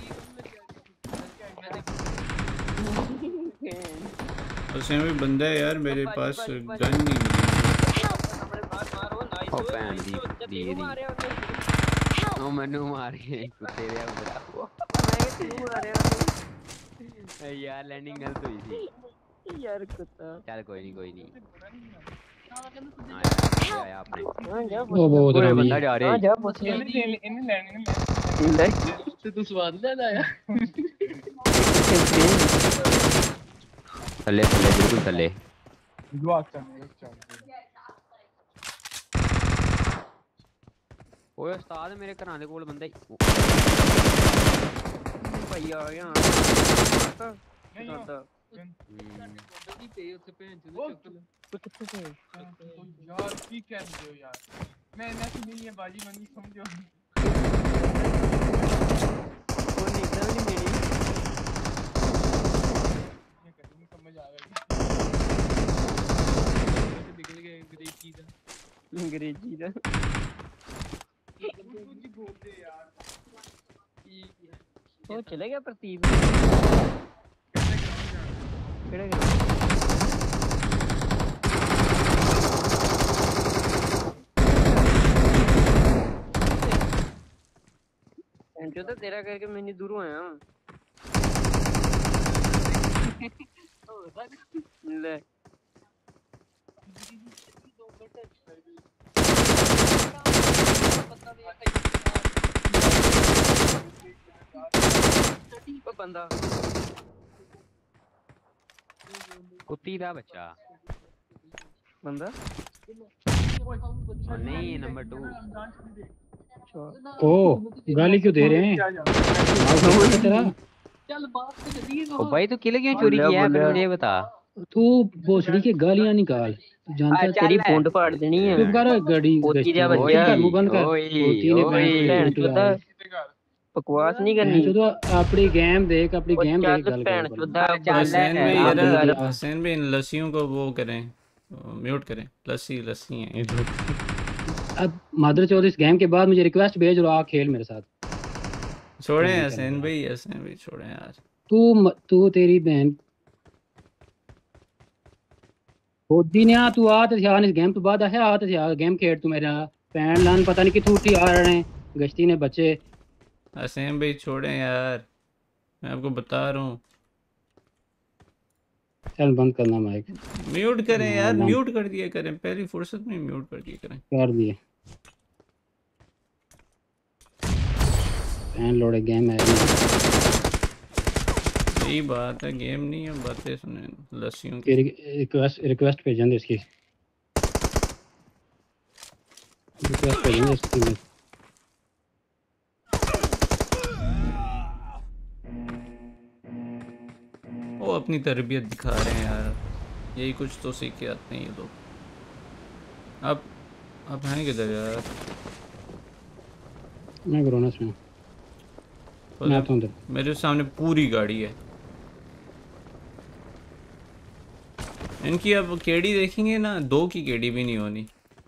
उसमें भी बंदा है यार, मेरे पास गन नहीं मिली।
ਉਹ ਭੈਣ ਦੀ ਦੀ ਉਹ ਮੈਨੂੰ ਮਾਰੇ ਕੁੱਤੇ ਦੇ ਬੜਾ ਯਾਰ ਲੈਂਡਿੰਗ ਗਲਤ ਹੋਈ ਸੀ
ਯਾਰ ਕੁੱਤਾ।
ਚੱਲ ਕੋਈ ਨਹੀਂ ਆਇਆ ਆਪਣੇ
ਉਹ ਬਹੁਤ
ਕੋਈ
ਰਵੀ
ਬੰਦਾ ਜਾ ਰਿਹਾ
ਜਾ ਪੁੱਛ ਲੈ
इन्हें लेने
ਲੈ
तो तू स्वाद ले आया।
ਥੱਲੇ ਬਿਲਕੁਲ ਥੱਲੇ।
जो अच्छा नहीं
ਓਏ ਉਸਤਾਦ ਮੇਰੇ ਘਰਾਂ ਦੇ ਕੋਲ ਬੰਦਾ
ਭਾਈ ਆ ਗਿਆ
नहीं
ਕਰਦਾ
नहीं पे उससे पे चुप यार की कर रहे हो यार, मैं ऐसे नहीं है बाजी मनी समझो।
ਉਹ ਨਿਕਲ ਨਹੀਂ ਮੇਰੀ
ये कहीं समझ आ गया निकल गए अंग्रेजी का
ਅੰਗਰੇਜ਼ੀ ਦਾ
जी बोलते यार।
ਉਹ ਚਲੇ ਗਿਆ ਪ੍ਰਤੀਪ ਕਿਹੜਾ ਗਿਆ ਐਂਟੋ ਤਾਂ ਤੇਰਾ ਕਰਕੇ ਮੈਂ ਇੰਨੀ ਦੂਰੋਂ ਆਇਆ ਲੈ ਉਹ ਬੰਦਾ
ਕੁੱਤੀ ਦਾ ਬੱਚਾ
ਬੰਦਾ
ਨਹੀਂ ਨੰਬਰ 2
ओ गाली क्यों दे रहे हैं तेरा?
चल बात तो जल्दी
ओ भाई तू किल क्यों चोरी किया है मुझे ये बता।
तू भोसड़ी की गालियां निकाल, तू जानता है
तेरी पोंड फाड़ देनी है।
चुप कर गड़ी
पोती जा बच्चा
मुंह बंद कर। पोती ने
भैन चोदा बकवास नहीं करनी।
तो अपनी गेम देख, अपनी गेम देख गल
भैन चोदा
हसैन भाई यार, हसैन भाई इन लस्सियों को वो करें, म्यूट करें। लस्सी हैं
अब मादर चौथ इस गेम के बाद मुझे रिक्वेस्ट भेज लो, आ खेल मेरे साथ।
छोड़े हसैन भाई छोड़े यार।
तू तेरी बहन होदी ने तू आ ते यार इस गेम तो बाद है, आ ते यार गेम खेल तू मेरा पैन लान पता नहीं कितों उठी आ रहे हैं गश्ती ने बच्चे।
हसैन भाई छोड़े यार, मैं आपको बता रहा हूँ।
चल बंद करना माइक,
म्यूट करें यार, म्यूट कर दिया करें, पहली फुर्सत में म्यूट कर दिया करें।
कर दिए। फैन लोड गेम है।
यही बात है, गेम नहीं है, बातें सुने लस्सियों की।
रिक्वेस्ट भेजन दे इसकी, रिक्वेस्ट भेजन दे इसकी।
वो अपनी तरबियत दिखा रहे हैं यार, यही कुछ तो सीख के आते हैं ये लोग। अब हैं किधर यार?
मैं ग्रोनस में हूं, मैं आता हूं उधर।
मेरे सामने पूरी गाड़ी है इनकी। अब केडी देखेंगे ना, 2 की केडी भी नहीं होनी।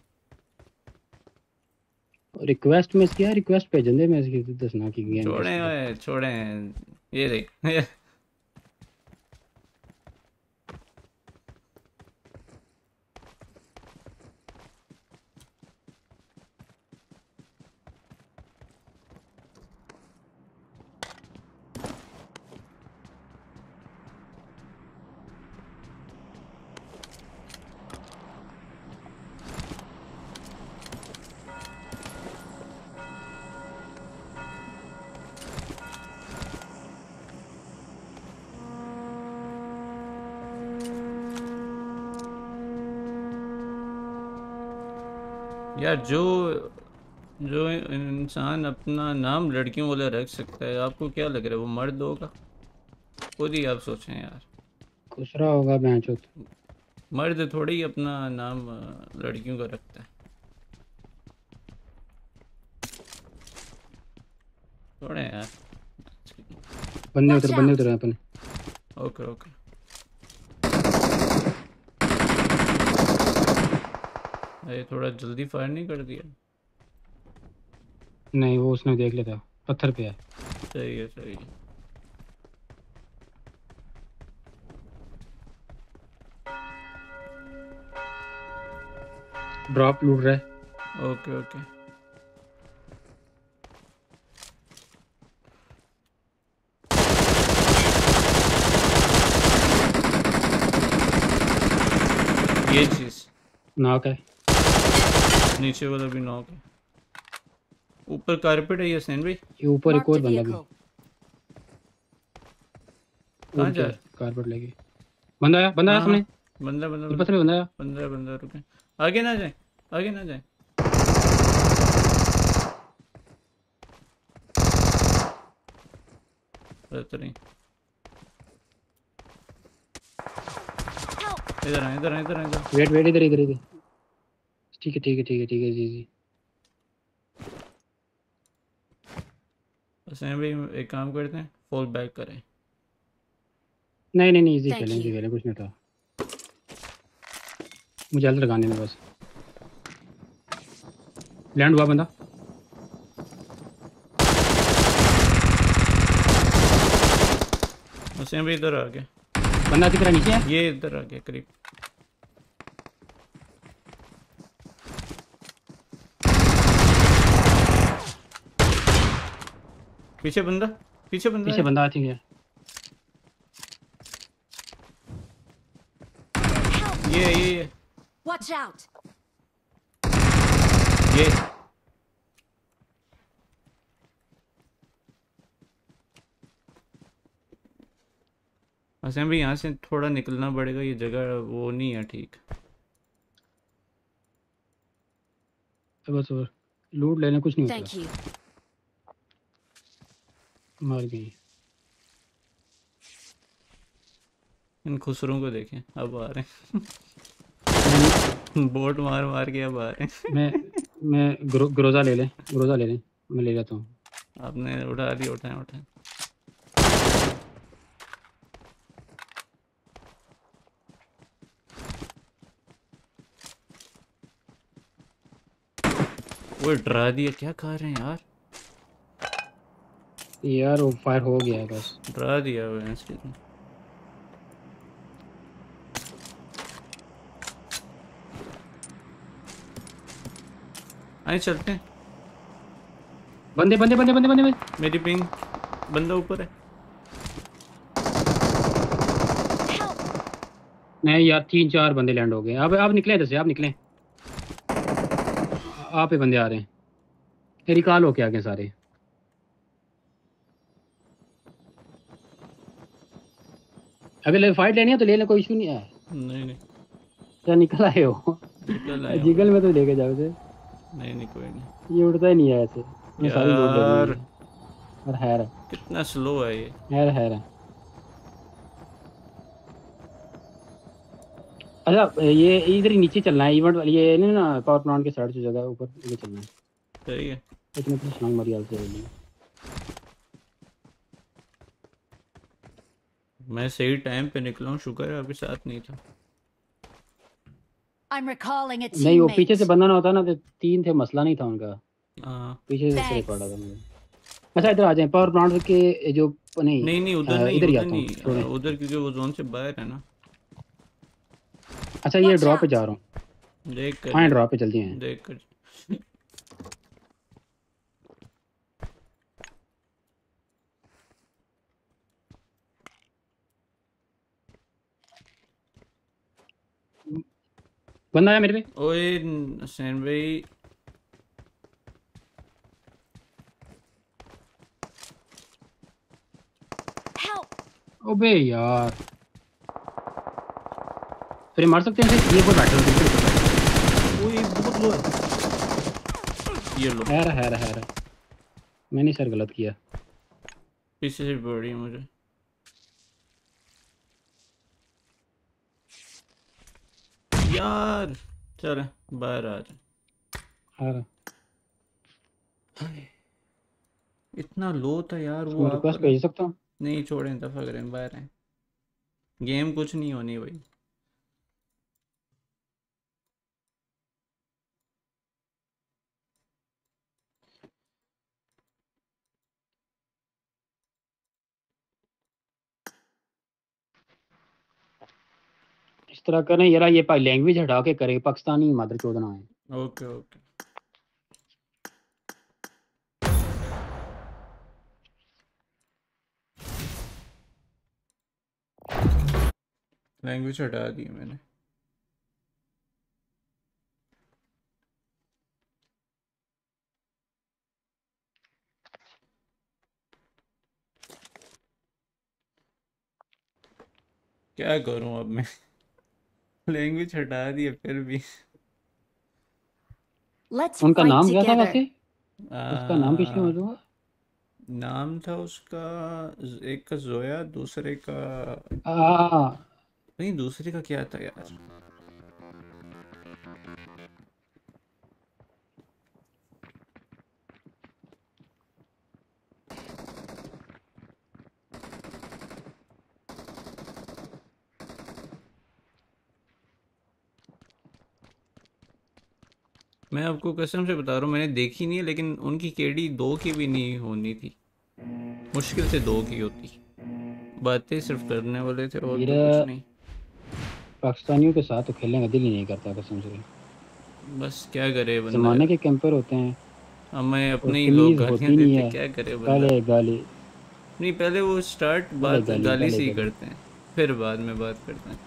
रिक्वेस्ट में इसकी रिक्वेस्ट भेजन दे, मैं इसकी दसना की गेम
छोड़े ये देख। यार जो इंसान अपना नाम लड़कियों वाला रख सकता है, आपको क्या लग रहा है वो मर्द होगा? खुद ही आप सोचें यार,
खुसरा होगा बेंचो।
मर्द थोड़ी अपना नाम लड़कियों का रखता है। थोड़े यार
बंदे उधर हैं अपने।
ओके अरे थोड़ा जल्दी फायर नहीं कर दिया?
नहीं, वो उसने देख लिया था, पत्थर पे है।
सही है।
ड्रॉप लूट रहा है।
ओके ये चीज
नॉक है,
नीचे वाला भी नॉक है। ऊपर कारपेट है यासीन भाई,
ये ऊपर एक और बंदा भी।
कहां जा?
कारपेट लेके बंदा आया सामने।
बंदा
पत्थर पे बंदा आया।
बंदा रुके, आगे ना जाए। इधर
वेट इधर। ठीक है जी।
हसैन भाई एक काम करते हैं, फॉल बैक करें।
नहीं इजी खेलें, कुछ नहीं था, मुझे जल्द लगाने में बस। लैंड हुआ बंदा।
हसैन भाई इधर आ गया
बंदा, दिख रहा नीचे है।
ये इधर आ गया करीब। पीछे बंदा
आई थिंक है।
ये
Watch out!
ये हसैन भाई यहाँ से थोड़ा निकलना पड़ेगा, ये जगह वो नहीं है ठीक।
बस लूट लेना, कुछ नहीं
Thank you.
होता। मार गई।
इन खुसरों को देखें, अब आ रहे हैं। बोट मार के अब आ रहे हैं।
मैं ग्रोजा ले लें, मैं ले जाता हूँ।
आपने उठा दी, उठाएं। वो डरा दिया, क्या खा रहे हैं
यार वो फायर हो गया है, बस
डरा दिया वो इसके। आए चलते हैं।
बंदे
मेरी पिंग बंदा ऊपर है।
नहीं यार 3-4 बंदे लैंड हो गए। अब निकले इधर से, आप निकले। आप पे बंदे आ रहे हैं, रिकॉल होके आ गए सारे। अगर फाइट लेनी है तो ले ले, कोई इशू नहीं है।
नहीं नहीं
क्या निकल आए हो?
निकल आए
जिगल में तो लेके जाओ उसे।
नहीं नहीं कोई नहीं
ये उड़ता ही नहीं है ऐसे, ये सारी लोड ले
यार।
रही है। और हैर
कितना स्लो है ये।
हैर अच्छा ये इधर ही नीचे चलना है, इवेंट वाली ये नहीं ना, पावर प्लांट के साइड से जगह ऊपर इधर चलना है।
सही है।
लेकिन अपनी छलांग मारी हाल से।
मैं सही टाइम पे निकला हूँ, शुक्र है अभी साथ नहीं था।
I'm recalling a
नहीं वो पीछे
teammate.
से बंदा ना होता ना तो 3 थे, मसला नहीं था उनका।
हाँ
पीछे से
Thanks.
पड़ा था मुझे। अच्छा इधर आ जाए, पावर प्लांट के जो नहीं
नहीं उधर नहीं,
इधर ही
उधर
आता हूँ,
नहीं
छोड़ें।
उधर क्योंकि वो जोन से बाहर है ना।
अच्छा ये
Watch
ड्रॉप पे
out.
जा रहा हूँ।
देख कर
हाँ ड्रॉप पे जल्दी हैं।
देख कर
बंदा आया मेरे पे।
ओए हसैन भाई
Help.
ओबे यार फिर मार सकते हैं इसे, ये कोई बैठा है।
ओए बहुत लो है। ये लो
है मैंने सर गलत किया।
पीछे से पड़ी है मुझे। यार चल बाहर आ जा। इतना लो था यार वो।
रिक्वेस्ट भेज सकता हूँ?
नहीं छोड़ें, दफा करें, बाहर हैं। गेम कुछ नहीं होनी भाई।
इस तरह करें यार, ये लैंग्वेज हटा के करे, पाकिस्तानी मादर चौदह है।
ओके ओके लैंग्वेज हटा दी मैंने। क्या करूं अब मैं लैंग्वेज हटा दी फिर भी।
Let's
उनका
fight
नाम क्या था
together.
वैसे? उसका नाम किसने बोला?
नाम था उसका, एक का जोया, दूसरे का नहीं, दूसरे का क्या था यार। मैं आपको कसम से बता रहा हूँ, मैंने देखी नहीं है, लेकिन उनकी केडी 2 की भी नहीं होनी थी, मुश्किल से 2 की होती। बातें सिर्फ करने वाले थे और तो कुछ नहीं।
पाकिस्तानियों के साथ तो खेलने का दिल ही नहीं करता कसम से।
बस क्या करे बंदा,
जमाने के कैंपर होते हैं,
हमें अपने ही
और
लोग
तमीज़
गालियाँ
होती नहीं
देते,
है।
क्या करे बंदा।
गाली
नहीं पहले वो स्टार्ट बात
गाली
गाली से ही
गाली।
करते हैं, फिर बाद में बात करते हैं।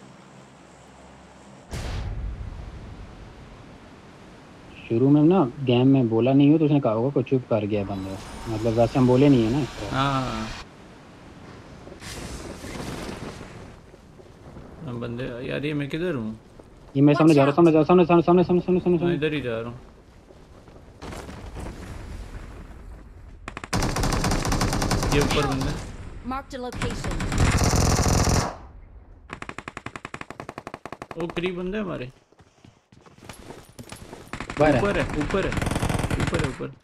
शुरू में ना गेम में बोला नहीं हो तो उसने कहा होगा कुछ चुप कर गया बंदा, मतलब वैसे हम बोले नहीं है ना इस तरह।
हाँ बंदे यार, ये मैं किधर हूँ?
ये मैं सामने जा रहा हूँ, सामने
मैं इधर ही जा रहा हूँ। ये ऊपर बंदा है।
Marked a location.
वो करीब बंदे हमारे
बाहर
ऊपर है, ऊपर है, ऊपर है, ऊपर।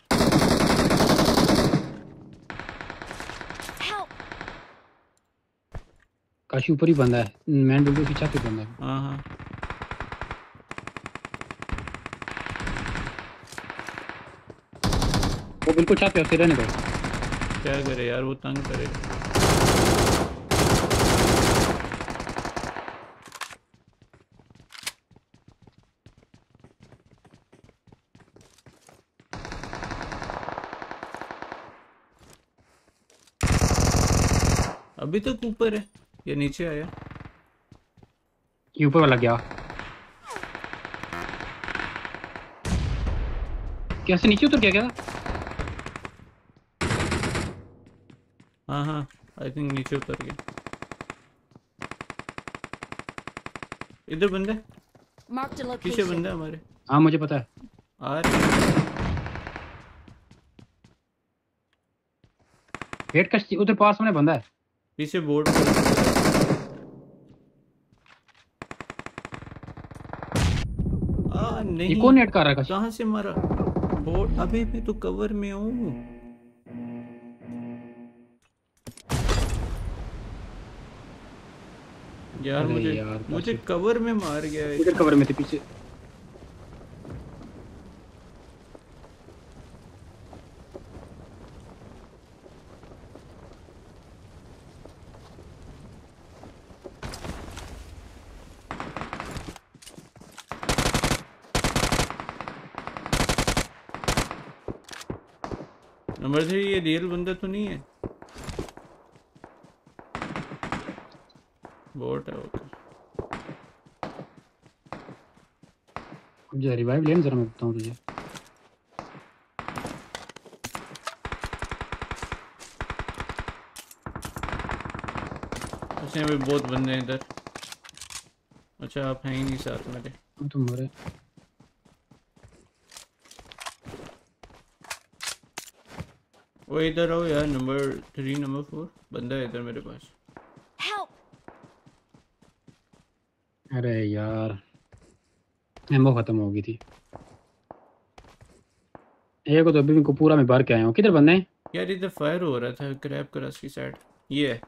काशी ऊपर ही बंदा है, मैन बिल्डिंग की छत पे बंदा है।
हाँ हाँ
वो बिल्कुल छत पे है, रहने दो।
क्या करे यार, वो तंग करे। अभी तक ऊपर है या नीचे आया?
ये ऊपर वाला गया। कैसे नीचे उतर गया क्या?
हाँ हाँ आई थिंक नीचे उतर गया। इधर बंदे
Marked a
पीछे
location.
बंदे हमारे
हाँ मुझे पता है।
आ रहे
गेट का उधर पास में बंदा है।
पीछे बोर्ड
ये
नहीं
कौन नेट कर रहा है?
कहाँ से मारा बोर्ड? अबे मैं तो कवर में हूँ यार।
अरे
मुझे
यार,
मुझे कवर में मार गया है।
इधर कवर में थे पीछे।
नंबर 3 ये रियल बंदा तो नहीं है, बोट है। ओके
मुझे रिवाइव लेन जरा मैं बताऊं तुझे।
अच्छा यहाँ पे बहुत बंदे हैं इधर। अच्छा आप हैं ही नहीं साथ मेरे।
तुम मरे।
वो इधर आओ यार, नंबर 3 नंबर 4 बंदा है इधर मेरे पास।
Help!
अरे यार एमो खत्म हो गई थी। एक तो अभी को पूरा मैं भर के आया हूँ। किधर बंदे हैं
यार? इधर फायर हो रहा था क्रैप क्रॉस की साइड। ये है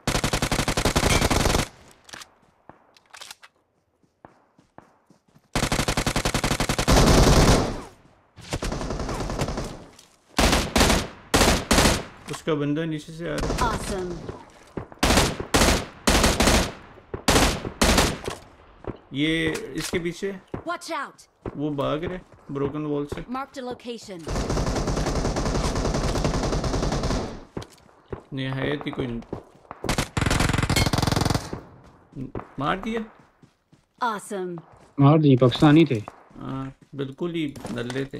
उसका बंदा नीचे से आ रहा है।
Awesome.
ये इसके पीछे
Watch out!
वो भाग रहे ब्रोकन वॉल से।
Marked a location.
निहायत ही कोई मार दिया।
Awesome.
मार दी। पाकिस्तानी थे।
हाँ बिल्कुल ही नल्ले थे।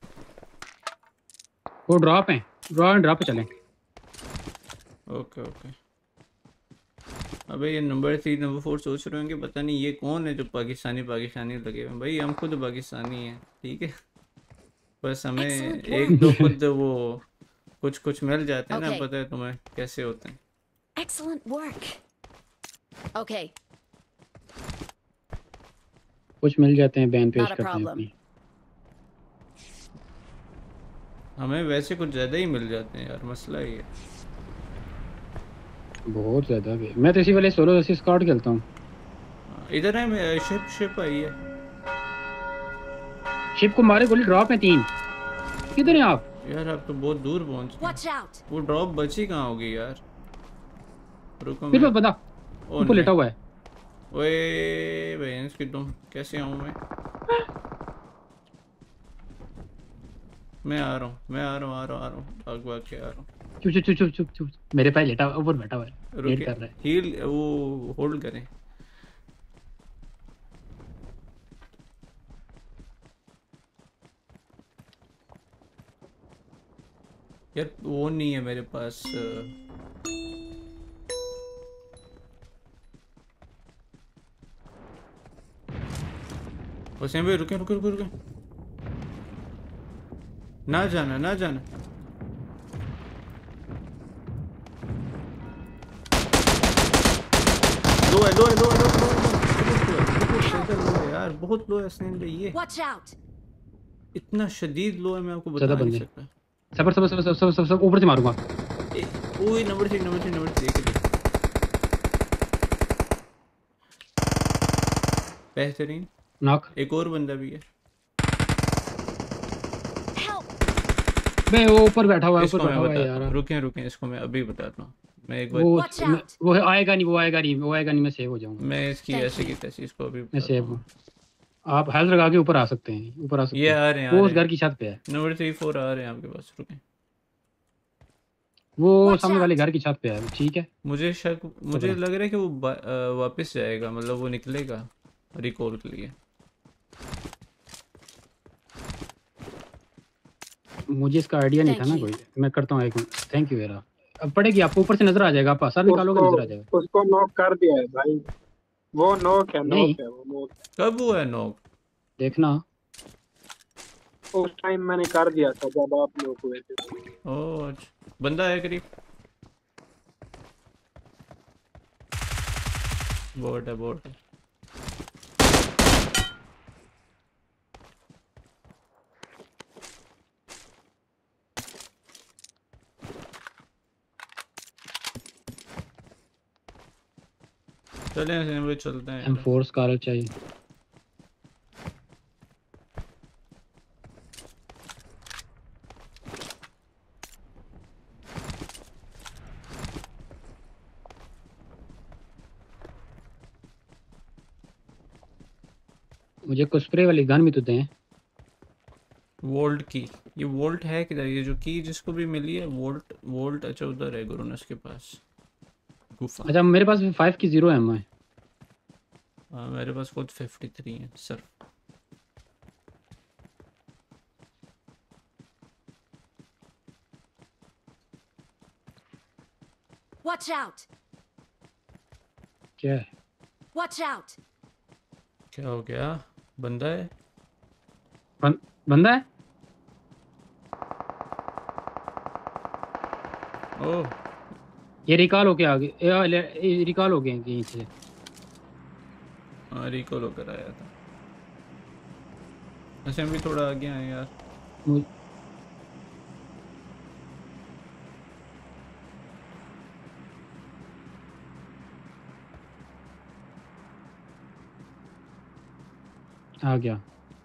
वो ड्रॉप है, ड्रॉप पे चलें।
Okay okay. अबे ये नंबर 3 नंबर 4 सोच रहे होंगे पता नहीं ये कौन है जो पाकिस्तानी लगे हुए हैं। भाई हम खुद पाकिस्तानी हैं ठीक है, बस हमें
Excellent
एक दो खुद वो कुछ मिल जाते हैं ना।
Okay.
पता है तुम्हें कैसे होते हैं।
Excellent work. Okay,
कुछ मिल जाते हैं, बैन पेश
not a
करते हैं
problem.
अपनी।
हमें वैसे कुछ ज़्यादा ही मिल जाते हैं यार, मसला ही है।
बहुत ज्यादा भी। मैं तो इसी वाले सोलो ऐसी स्कॉट खेलता हूँ।
इधर है शिप आई है।
शिप को मारे गोली। ड्रॉप है 3। किधर हैं आप?
यार आप तो बहुत दूर पहुंच गए।
Watch out!
वो ड्रॉप बची कहाँ होगी यार? रुको
फिर
मैं।
बंदा
ओ
ऊपर लेटा
नहीं।
हुआ है।
ओए भाई इसकी तुम कैसे आऊँ मैं आ रहा हूँ भाग के आ रहा हूँ।
चुप मेरे पास लेटा हुआ, ऊपर बैठा हुआ है, वेट कर रहा है।
हील वो होल्ड करें। यार वो नहीं है मेरे पास। हुसैन भाई रुके ना जाना लो है यार, बहुत लो है हसनैन भाई। ये
Watch out!
इतना शदीद लो है मैं आपको बता नहीं सकता।
सब ऊपर से मारूंगा।
ओए नंबर 3 बेहतरीन
नॉक।
एक और बंदा भी है।
मैं वो ऊपर बैठा हुआ
है
यार।
रुके इसको मैं अभी बताता हूँ। मैं एक
बार वो आएगा नहीं, मैं सेव हो जाऊंगा।
मैं इसकी ऐसे की तैसे इसको अभी
मैं सेव हूँ। आप हेल्थ लगा के ऊपर आ सकते हैं।
ये आ रहे हैं
वो उस घर की छत पे है।
नंबर 3 4 आ रहे हैं आपके पास। रुके
वो सामने वाले घर की छत पे है। ठीक है
मुझे लग रहा है कि वो वापस जाएगा, मतलब वो निकलेगा रिकॉल के लिए।
मुझे इसका आइडिया नहीं था ना
Thank you.
कोई। मैं करता हूँ 1 मिनट। थैंक यू यार। अब पड़ेगी आपको, ऊपर से नजर आ जाएगा, आप असर निकालोगे नजर आ जाएगा।
उसको नॉक कर दिया है भाई, वो नॉक है,
नहीं
नॉक है, वो नॉक।
कब हुआ है नॉक?
देखना।
उस टाइम मैंने कर दिया था जब आप लोग हुए थे।
ओह अच्छा, बंदा है करीब। बोट है, बोट है। चलें ऐसे भी चलते हैं।
M4 स्कारल चाहिए। मुझे कुछ स्प्रे वाली गन भी तो दें।
वोल्ट की, ये वोल्ट है किधर? ये जो की जिसको भी मिली है वोल्ट, वोल्ट अच्छा उधर है गुरुनस के पास गुफा।
अच्छा मेरे पास 5 की 0 एमओ है।
हाँ मेरे पास खुद 53 है सर।
Watch out!
क्या है?
Watch out!
क्या हो गया? बंदा है?
बंदा है?
ओह
ये रिकॉल होके आ गए, ये रिकॉल हो गए कहीं से।
हाँ रिकॉल होकर आया था। ऐसे हम भी थोड़ा आगे आए यार।
आ गया।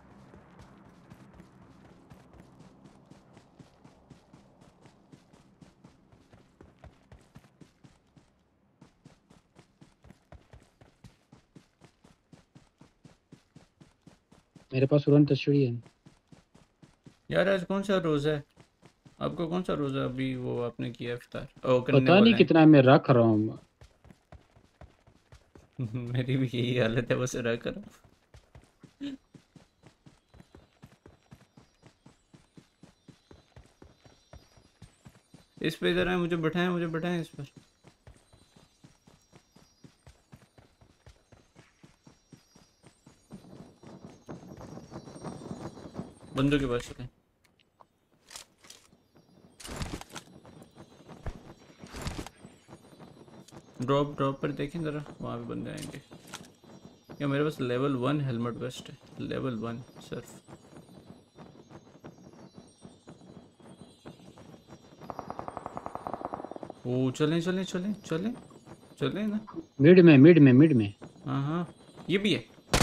मेरे पास तुरंत तशरी है
यार। आज कौन सा रोज़ा है आपको? कौन सा रोज़ा अभी वो आपने किया इफ्तार? ओ करने
पता नहीं
वाले हैं?
कितना मैं रख रहा हूँ।
मेरी भी यही हालत है, बस रख कर। इस पे जरा मुझे बैठाएं इस पर। बंदों के पास चलें। ड्रॉप पर देखें जरा, वहाँ पे बंदे आएंगे। या मेरे पास लेवल 1 हेलमेट वेस्ट है, लेवल 1 सिर्फ। ओ चलें ना।
मिड में।
हाँ ये भी है।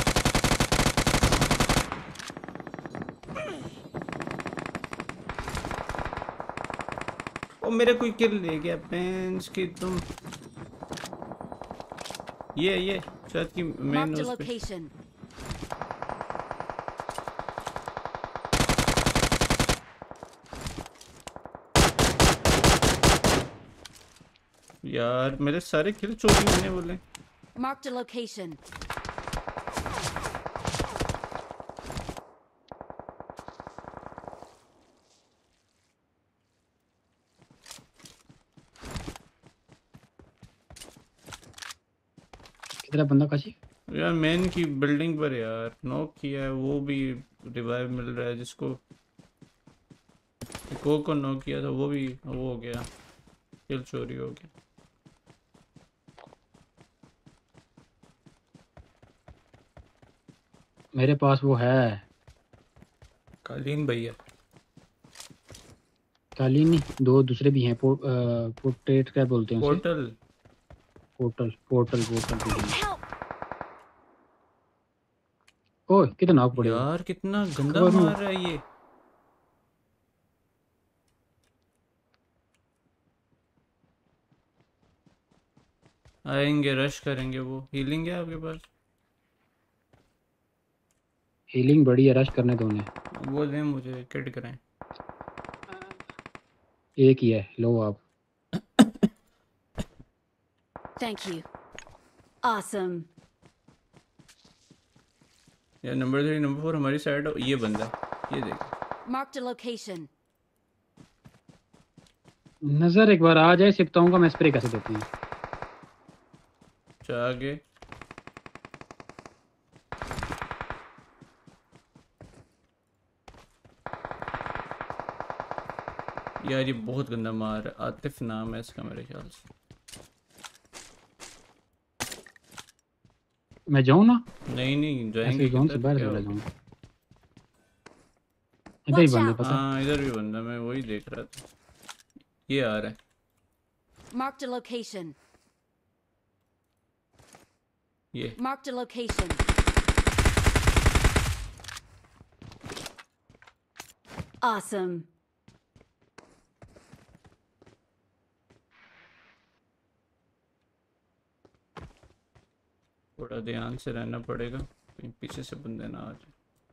ओ मेरे कोई किल ले गया पेंस की तुम। ये शायद की मेन
Marked a
उस पे।
location.
यार मेरे सारे किल चोरी होने बोले।
Marked a location.
कितना बंदा काशी?
यार मेन की बिल्डिंग पर यार नॉक किया है, वो भी रिवाइव मिल रहा है। जिसको को नॉक किया था वो भी वो हो गया, किल चोरी हो गया।
मेरे पास वो है
कालीन भैया।
कालीन नहीं, 2 दूसरे भी हैं। पोर्ट्रेट क्या बोलते हैं उसे? पोर्टल ओह कितना नॉक पड़ेगा
यार कितना गंदा
कवर में।
मार रहा है ये। आएंगे रश करेंगे। वो हीलिंग है आपके पास?
हीलिंग बड़ी है, रश करने दो उन्हें।
वो दें मुझे, किट कराएं।
एक ही है, लो आप।
Thank you. Awesome.
यार नंबर 3 नंबर 4 हमारी साइड। ये बंदा ये देख।
Marked a location.
नजर एक बार आ जाए सिर्फ बताऊंगा मैं स्प्रे कैसे देते हैं।
अच्छा आगे यार ये बहुत गंदा मार है। आतिफ नाम है इसका मेरे ख्याल से।
मैं जाऊं ना?
नहीं नहीं जाएंगे
ऐसे जोन से
किधर,
बाहर
क्या
चला
हो
जाऊं।
गया?
इधर ही
Watch
बंदे
out!
पता है।
हाँ इधर भी बंदा, मैं वही देख रहा था। ये आ रहा है।
Marked a location.
ये
Marked a location. Awesome.
थोड़ा ध्यान से रहना पड़ेगा, कहीं पीछे से बंदे ना आ जाए।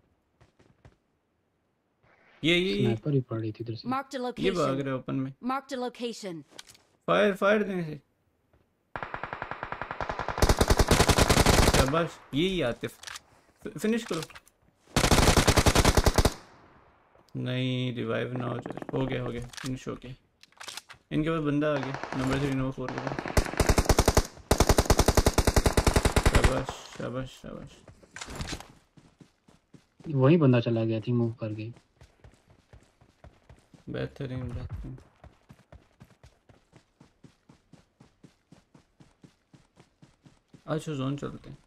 ये
स्नाइपर ही पड़ी थी इधर से।
Marked a
ये भाग
location.
रहे ओपन में।
Marked a location.
Fire fire देने से शाबाश। यही आतिफ, फिनिश करो। नहीं रिवाइव ना हो जाए। हो गया फिनिश हो गया। इनके पास बंदा आ गया नंबर 3 नंबर 4 के पास। शाबाश शाबाश शाबाश।
वही बंदा चला गया थी मूव करके।
बेहतरीन बेहतरीन। अच्छा जोन चलते हैं।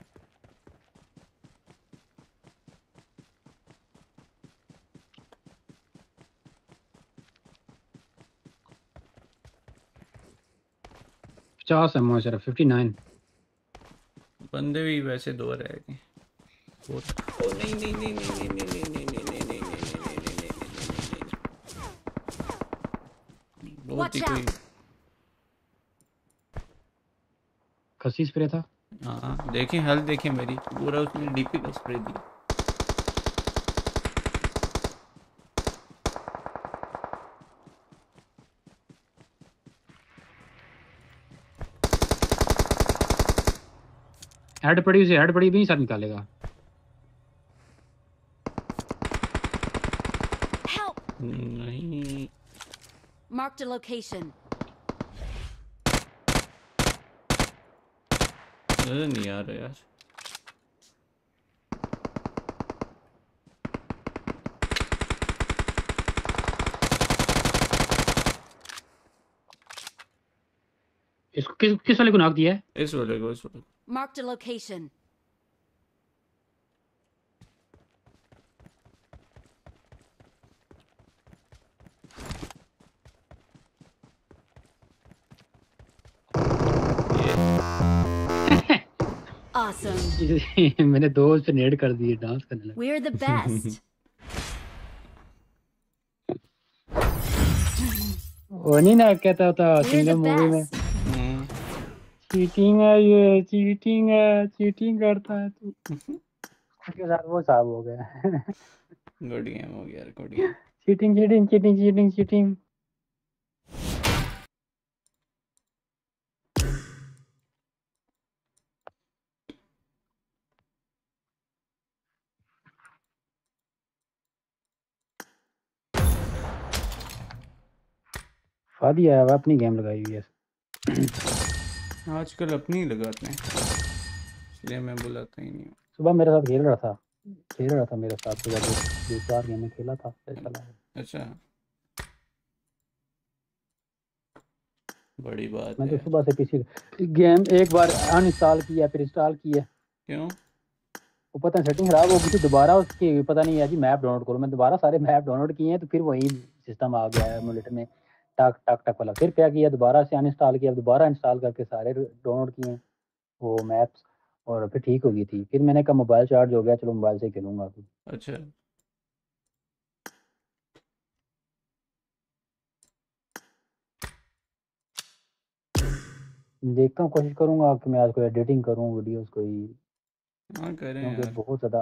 पचास है सिर्फ 59।
बंदे भी वैसे 2 रह गए। ओ नहीं नहीं नहीं नहीं नहीं नहीं नहीं नहीं नहीं नहीं नहीं। बहुत ही कोई
खसी स्प्रे था।
हाँ देखें हेल्थ देखें मेरी पूरा उसने डीपी का स्प्रे दिया।
हेड पड़ी उसे, हेड पड़ी भी साथ निकालेगा।
Help!
नहीं
Marked a location.
नजर नहीं आ रहा यार।
इसको किस वाले को नॉक दिया है?
इस वाले को इस वाले को।
Marked a location. Awesome.
मैंने दो उस पे नेड कर दिए, डांस करने लगा।
We're the best.
वो नहीं ना कहता होता
We're the
सिंगम मूवी में,
best.
चीटिंग है ये, चीटिंग है, चीटिंग करता है तू। उसके साथ वो साहब हो गया।
गुड गेम हो गया यार, good game.
Cheating cheating cheating cheating cheating. Fadi आया हुआ, अपनी गेम लगाई हुई है।
आजकल अपनी ही लगाते हैं, इसलिए मैं बुलाता ही नहीं हूँ।
सुबह मेरे साथ खेल रहा था मेरे साथ सुबह दो चार गेम में खेला था, फिर चला गया।
अच्छा बड़ी बात
मैं
है।
तो सुबह से पीसी गेम एक बार अनइंस्टॉल किया फिर इंस्टॉल किया।
क्यों?
वो पता नहीं सेटिंग खराब हो गई थी, दोबारा उसकी पता नहीं है जी मैप डाउनलोड करो। मैं दोबारा सारे मैप डाउनलोड किए हैं तो फिर वही सिस्टम आ गया है एमुलेटर में, टक टक टक वाला। फिर क्या किया, दोबारा से अनइंस्टॉल किया, दोबारा इंस्टॉल करके सारे डाउनलोड किए वो मैप्स, और फिर ठीक हो गई थी। फिर मैंने कहा मोबाइल चार्ज हो गया, चलो मोबाइल से खेलूंगा।
अच्छा
देखता हूँ, कोशिश करूंगा कि मैं आज कोई एडिटिंग करूँ वीडियोस कोई,
हाँ करें
क्योंकि
यार।
बहुत ज़्यादा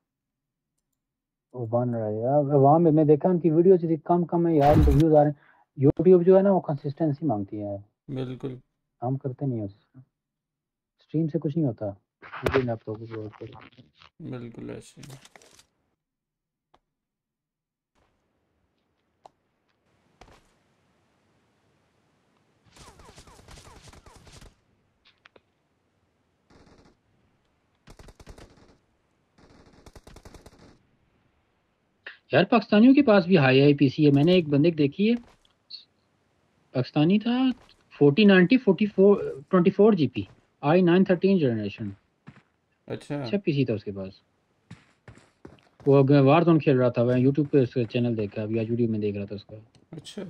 वो बन रहा है यार। वहाँ में मैं देखा उनकी वीडियो से कम कम है यार, उनके व्यूज आ रहे हैं। यूट्यूब जो है ना वो कंसिस्टेंसी मांगती है,
बिल्कुल
हम करते नहीं है। स्ट्रीम से कुछ नहीं होता, मुझे ना तो कुछ और करो।
बिल्कुल ऐसे ही।
यार पाकिस्तानियों के पास भी हाई पीसी है, मैंने एक बंदे की देखी है, पाकिस्तानी था, 4090 24 जीबी i9 13 जनरेशन।
अच्छा
पीसी था उसके पास। वो वारजोन खेल रहा था, मैं यूट्यूब पे उसका चैनल देखा अभी, आज वीडियो में देख रहा था उसका।
अच्छा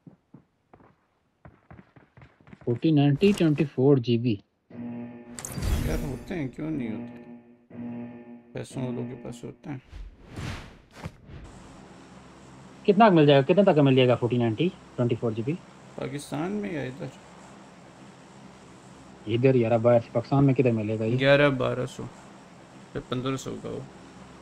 4090 24 जीबी।
यार होते हैं, क्यों नहीं होते, पैसों वालों के पास होते हैं।
कितना मिल जाएगा, कितने तक मिल जाएगा 4090 24 जीबी?
पाकिस्तान में या इधर?
इधर यार, बाहर से पाकिस्तान में किधर मिलेगा ये?
1100-1200 या 1500 का हो।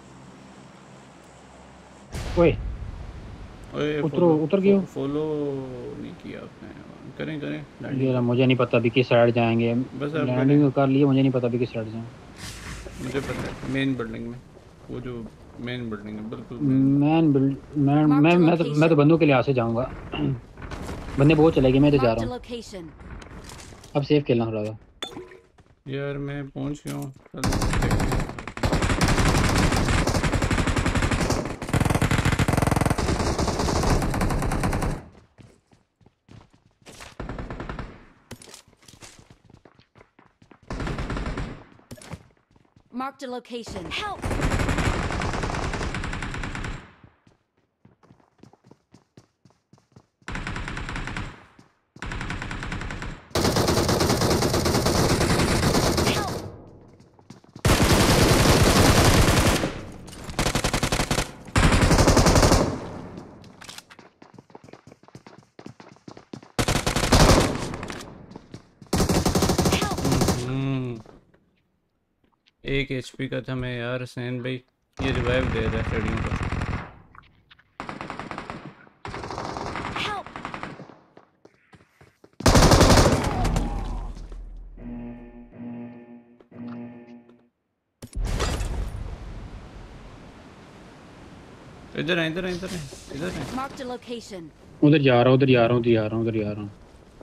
ओए
ओए
उतर गए हो?
फॉलो नहीं किया आपने, करें करें लैंडिंग
यार
करें।
मुझे नहीं पता अभी किस साइड जाएंगे,
बस आप
लैंडिंग कर लिए, मुझे नहीं पता अभी किस साइड जाएं।
मुझे पता है, मेन बिल्डिंग में, वो जो मेन बिल्डिंग है बिल्कुल
मैन बिल्ड मैं तो बंदों के लिहाज से जाऊंगा। बंदे बहुत चलेगी, मैं तो जा
Marked a
रहा हूँ।
location.
अब सेफ खेलना थोड़ा सा।
यार मैं पहुंच गया हूँ, चलो।
Marked a location. Help!
एक HP का था मैं यार, हसैन भाई ये रिवाइव दे रहा है सीढ़ियों का। इधर है, इधर है, इधर है, इधर है।
Marked a location.
उधर जा रहा हूँ, उधर जा रहा हूँ, उधर जा रहा हूँ, उधर जा रहा हूँ।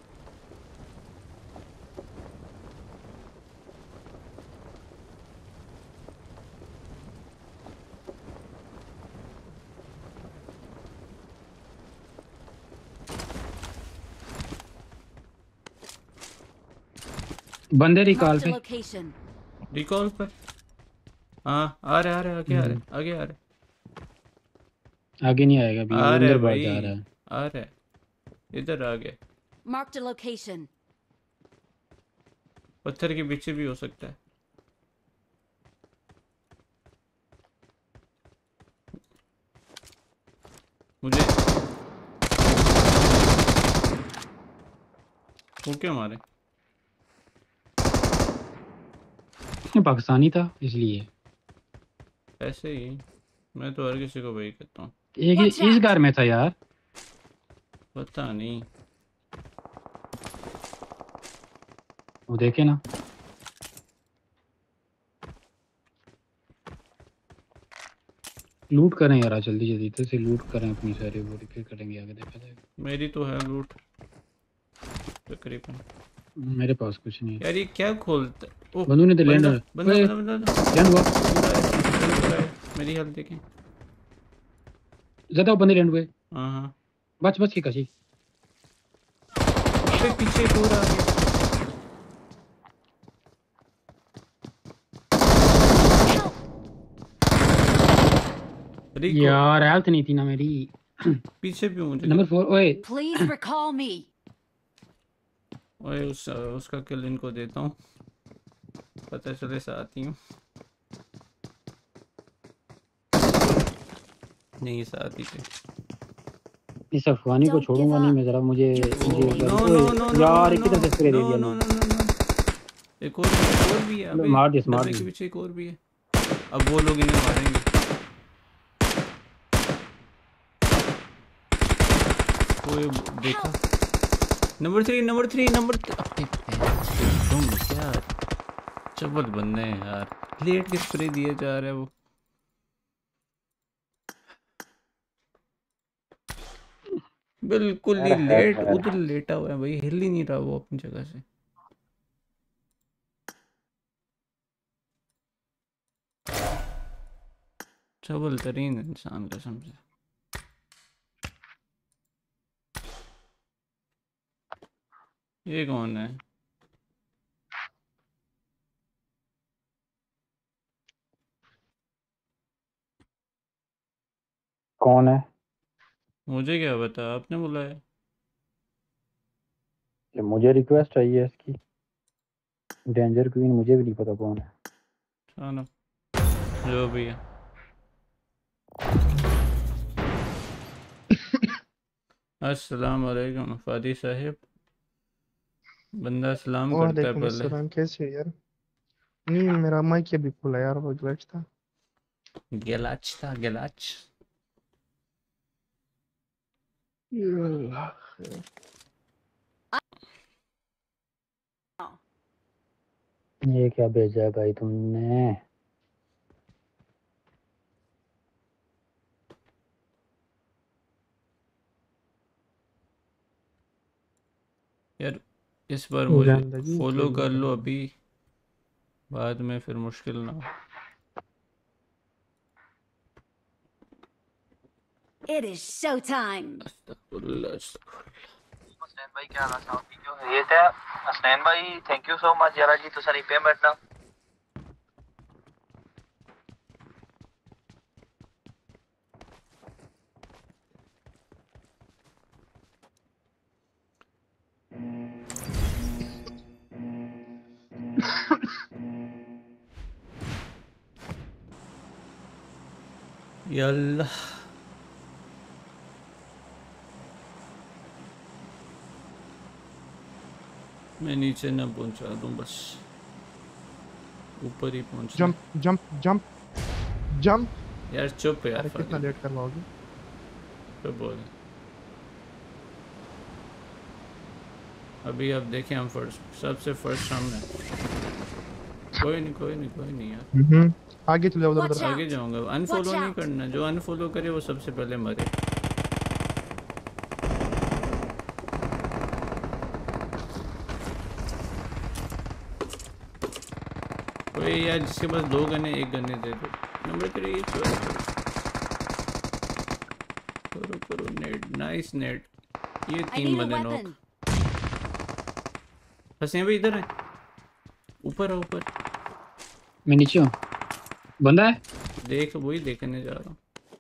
बंदे रिकॉल
Marked a
पे,
location.
रिकॉल पर। हाँ आ रहे, आ रहे, आगे आ रहे, आगे आ रहे,
आगे नहीं आएगा अभी,
आ
वो
रहे
अंदर बाहर
भाई,
जा रहा है।
आ रहे, इधर आ गए।
Marked a location.
पत्थर के पीछे भी हो सकता है। मुझे वो क्या मारे?
पाकिस्तानी था इसलिए।
ऐसे ही मैं तो हर किसी को वही कहता हूँ।
एक इस घर में था यार,
पता नहीं।
वो देखे ना। लूट करें यार, जल्दी जल्दी इधर से लूट करें अपनी सारी, वो फिर करेंगे आगे, देखा जाएगा।
मेरी तो है लूट तकरीबन।
मेरे पास कुछ नहीं है
यार ये क्या खोलता है? ओह
बंदू ने तो लैंड
बंदा बंदा बंदा बंदा
लैंड हुआ,
मेरी हेल्थ देखें।
ज्यादा बंदे लैंड हुए।
हाँ हाँ
बच बच के कसी।
अबे पीछे पूरा आ गया।
यार हेल्थ नहीं थी ना मेरी।
पीछे भी मुझे
नंबर 4। ओए
Please recall me.
ओए उसका किल इनको देता हूँ, पता चले साथ ही हूँ। नहीं साथ ही थे।
इस अफगानी को छोड़ूंगा नहीं मैं जरा, मुझे यार किधर से स्प्रे दे दिया
नो एक और भी है। अबे
मार दिया,
डब्बे के पीछे एक और भी है। अब वो लोग इन्हें मारेंगे। वो देखा नंबर 3 तुम क्या चबल बनने हैं यार, लेट के स्प्रे दिए जा रहे हैं। वो बिल्कुल ही लेट उधर लेटा हुआ है भाई, हिल ही नहीं रहा वो अपनी जगह से। चबल तरीन इंसान कसम से। ये कौन है?
कौन है?
मुझे क्या पता, आपने बुलाया।
ये मुझे रिक्वेस्ट आई है इसकी। डेंजर क्वीन मुझे भी नहीं पता कौन है।
चलो जो भी है। अस्सलाम वालेकुम फादी साहिब। बंदा सलाम करता है
वालेकुम
पहले।
अस्सलाम, कैसे हो यार? नहीं मेरा माइक अभी खुला यार, वो ग्लिच था।
गिलाच था गिलाच।
ये क्या भेजा है भाई तुमने?
यार इस बार मुझे
गंदगी
फॉलो
खेल
कर
रहा
लो
है।
अभी, बाद में फिर मुश्किल ना हो।
It is showtime.
अस्तगफुरुल्लाह।
हसनैन भाई क्या हाल है? ठीक हो? ये थे हसनैन भाई, थैंक यू सो मच यार जी, तुसां पेमेंट ना
या अल्लाह। मैं नीचे ना पहुंचा दूं, बस ऊपर ही पहुंच।
Jump jump jump jump.
यार चुप यार।
अरे कितना लेट करवाओगे?
तो बोल अभी अब देखें हम फर्स्ट, सबसे फर्स्ट सामने। कोई नहीं यार।
आगे चले उधर उधर।
आगे जाऊंगा। अनफॉलो नहीं करना, जो अनफॉलो करे वो सबसे पहले मरे। कोई यार जिसके पास 2 गने 1 गने दे दो। नंबर 3 करो नेट। Nice net. ये 3 बंदे नॉक। हसीन भाई इधर है, ऊपर है ऊपर।
मैं नीचे हूँ। बंदा है,
देख वही देखने जा रहा हूँ।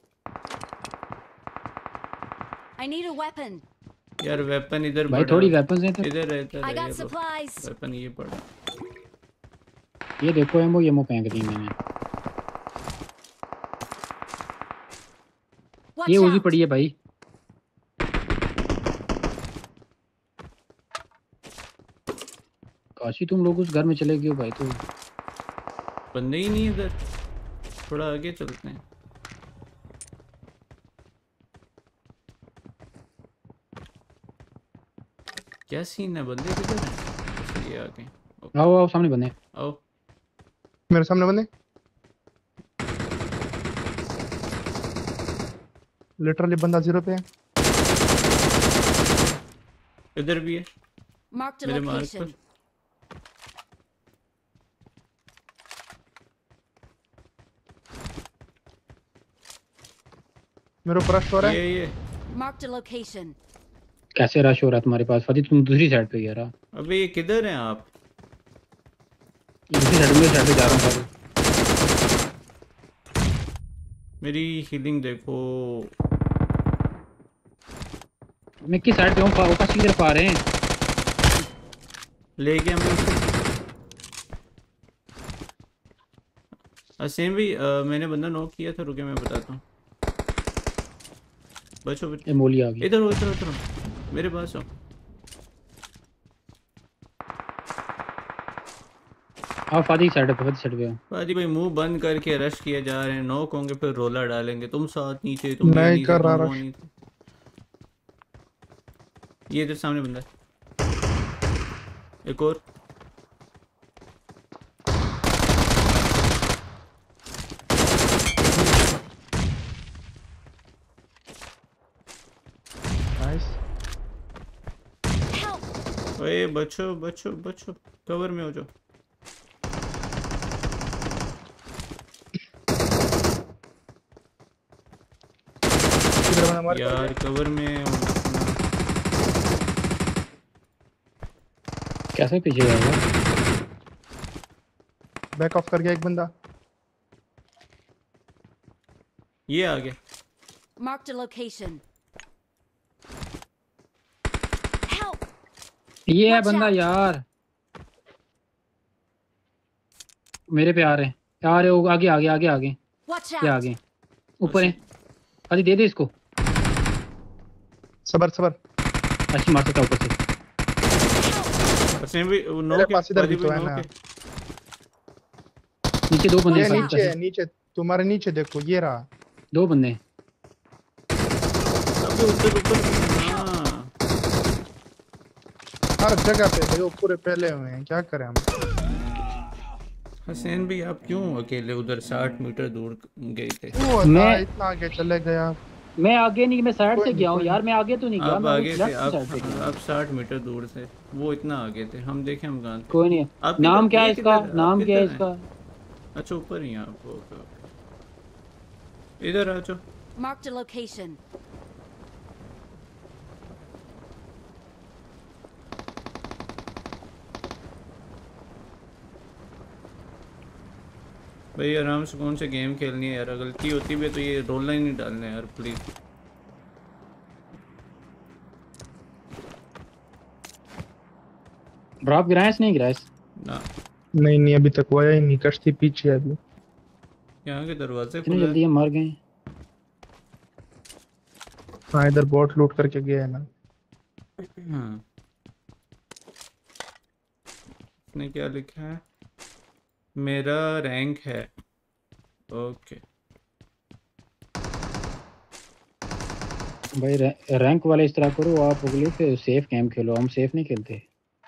I need a weapon.
यार वेपन इधर
भाई
पड़ा।
थोड़ी वेपन्स हैं
इधर है
I got supplies.
वेपन ये पड़ा।
ये देखो एमो फेंक दी मैंने।
Watch
ये उसी
out.
पड़ी है भाई। काशी तुम लोग उस घर में चले गए हो भाई। तो
बंदे ही नहीं इधर, थोड़ा आगे चलते हैं। क्या सीन है, बंदे किधर हैं? ये आगे।
आओ सामने बंदे।
आओ
मेरे सामने बंदे। लिटरली बंदा 0 पे है।
इधर भी है
Marked a
मेरे मार्क
location.
पर।
मेरे ऊपर रश हो रहा है।
ये
Marked a location.
कैसे रश हो रहा है तुम्हारे पास? फती तुम दूसरी साइड पे यार।
अबे ये किधर हैं आप?
दूसरी साइड पे जा रहा हूँ।
मेरी हीलिंग देखो।
मैं किस साइड पे हूँ? ऊपर की तरफ आ रहे हैं।
ले गया मैं। असीम भी मैंने बंदा नॉक किया था, रुके मैं बताता हूँ। बचो
ये मोली आ गई।
इधर हो मेरे पास हो।
हाँ फादी साइड पे, फादी साइड पे।
फादी भाई मुंह बंद करके रश किए जा रहे हैं। नॉक होंगे फिर रोला डालेंगे। तुम साथ नीचे, तुम
नहीं
नीचे,
कर रहा
तुम
रश।
नीचे। ये इधर सामने बंदा है, एक और।
नाइस।
ओए बचो बचो बचो, कवर में हो जाओ।
बंदा हमारे पास
यार
है।
कवर में
कैसे पीछे गया?
बैक ऑफ कर गया एक बंदा।
ये आ गया।
Marked a location. Help!
ये है
Watch
बंदा
out!
यार, मेरे पे आ रहे हैं यार। वो आगे आगे आगे आगे,
Watch
ये
out!
आगे ऊपर है। अरे दे दे इसको।
सबर सबर।
अच्छी मार सकता ऊपर से।
अच्छा भी नो
मेरे
के
पास इधर भी
बाजी
तो
भाई
है
नो
ना।
के।
नीचे दो बंदे
ये
हैं,
नीचे है, नीचे तुम्हारे नीचे देखो, ये रहा।
दो बंदे हैं।
अबे ऊपर ऊपर हां
हर जगह पे भाई वो पूरे फैले हुए हैं, क्या करें हम।
हसैन भी आप क्यों अकेले उधर 60 मीटर दूर गए थे?
वो
मैं
इतना आगे चले गया।
मैं आगे नहीं, मैं साइड
कोई
से
नहीं,
गया हूँ
कोई
यार। मैं आगे तो नहीं गया,
आप
मैं
आगे थे,
लेफ्ट साइड से गया।
आप 60 मीटर दूर थे, वो इतना आगे थे। हम देखें हम कहाँ थे।
कोई नहीं।
आप
नाम
किधर-
क्या है
ये
इसका?
किधर-
नाम
आप
क्या है
किधर
इसका?
हैं? अच्छा ऊपर ही हैं आप। ओके ओके, इधर आ जाओ।
Marked a location.
भाई आराम से कौन से गेम खेलनी है यार। गलती होती भी है तो ये रोल लाइन नहीं डालना है यार प्लीज।
ड्रॉप गिराएस नहीं गिराएस?
ना
नहीं नहीं अभी तक वो आया ही नहीं, कश्ती पीछे है अभी।
यहाँ के दरवाजे
इतनी
खुले
जल्दी हम मर गए।
हाँ इधर बोट लूट करके गया है ना।
हाँ इसने क्या लिखा है? मेरा रैंक है। ओके
भाई रैंक वाले इस तरह करो आप, अगले से सेफ गेम खेलो। हम सेफ नहीं खेलते।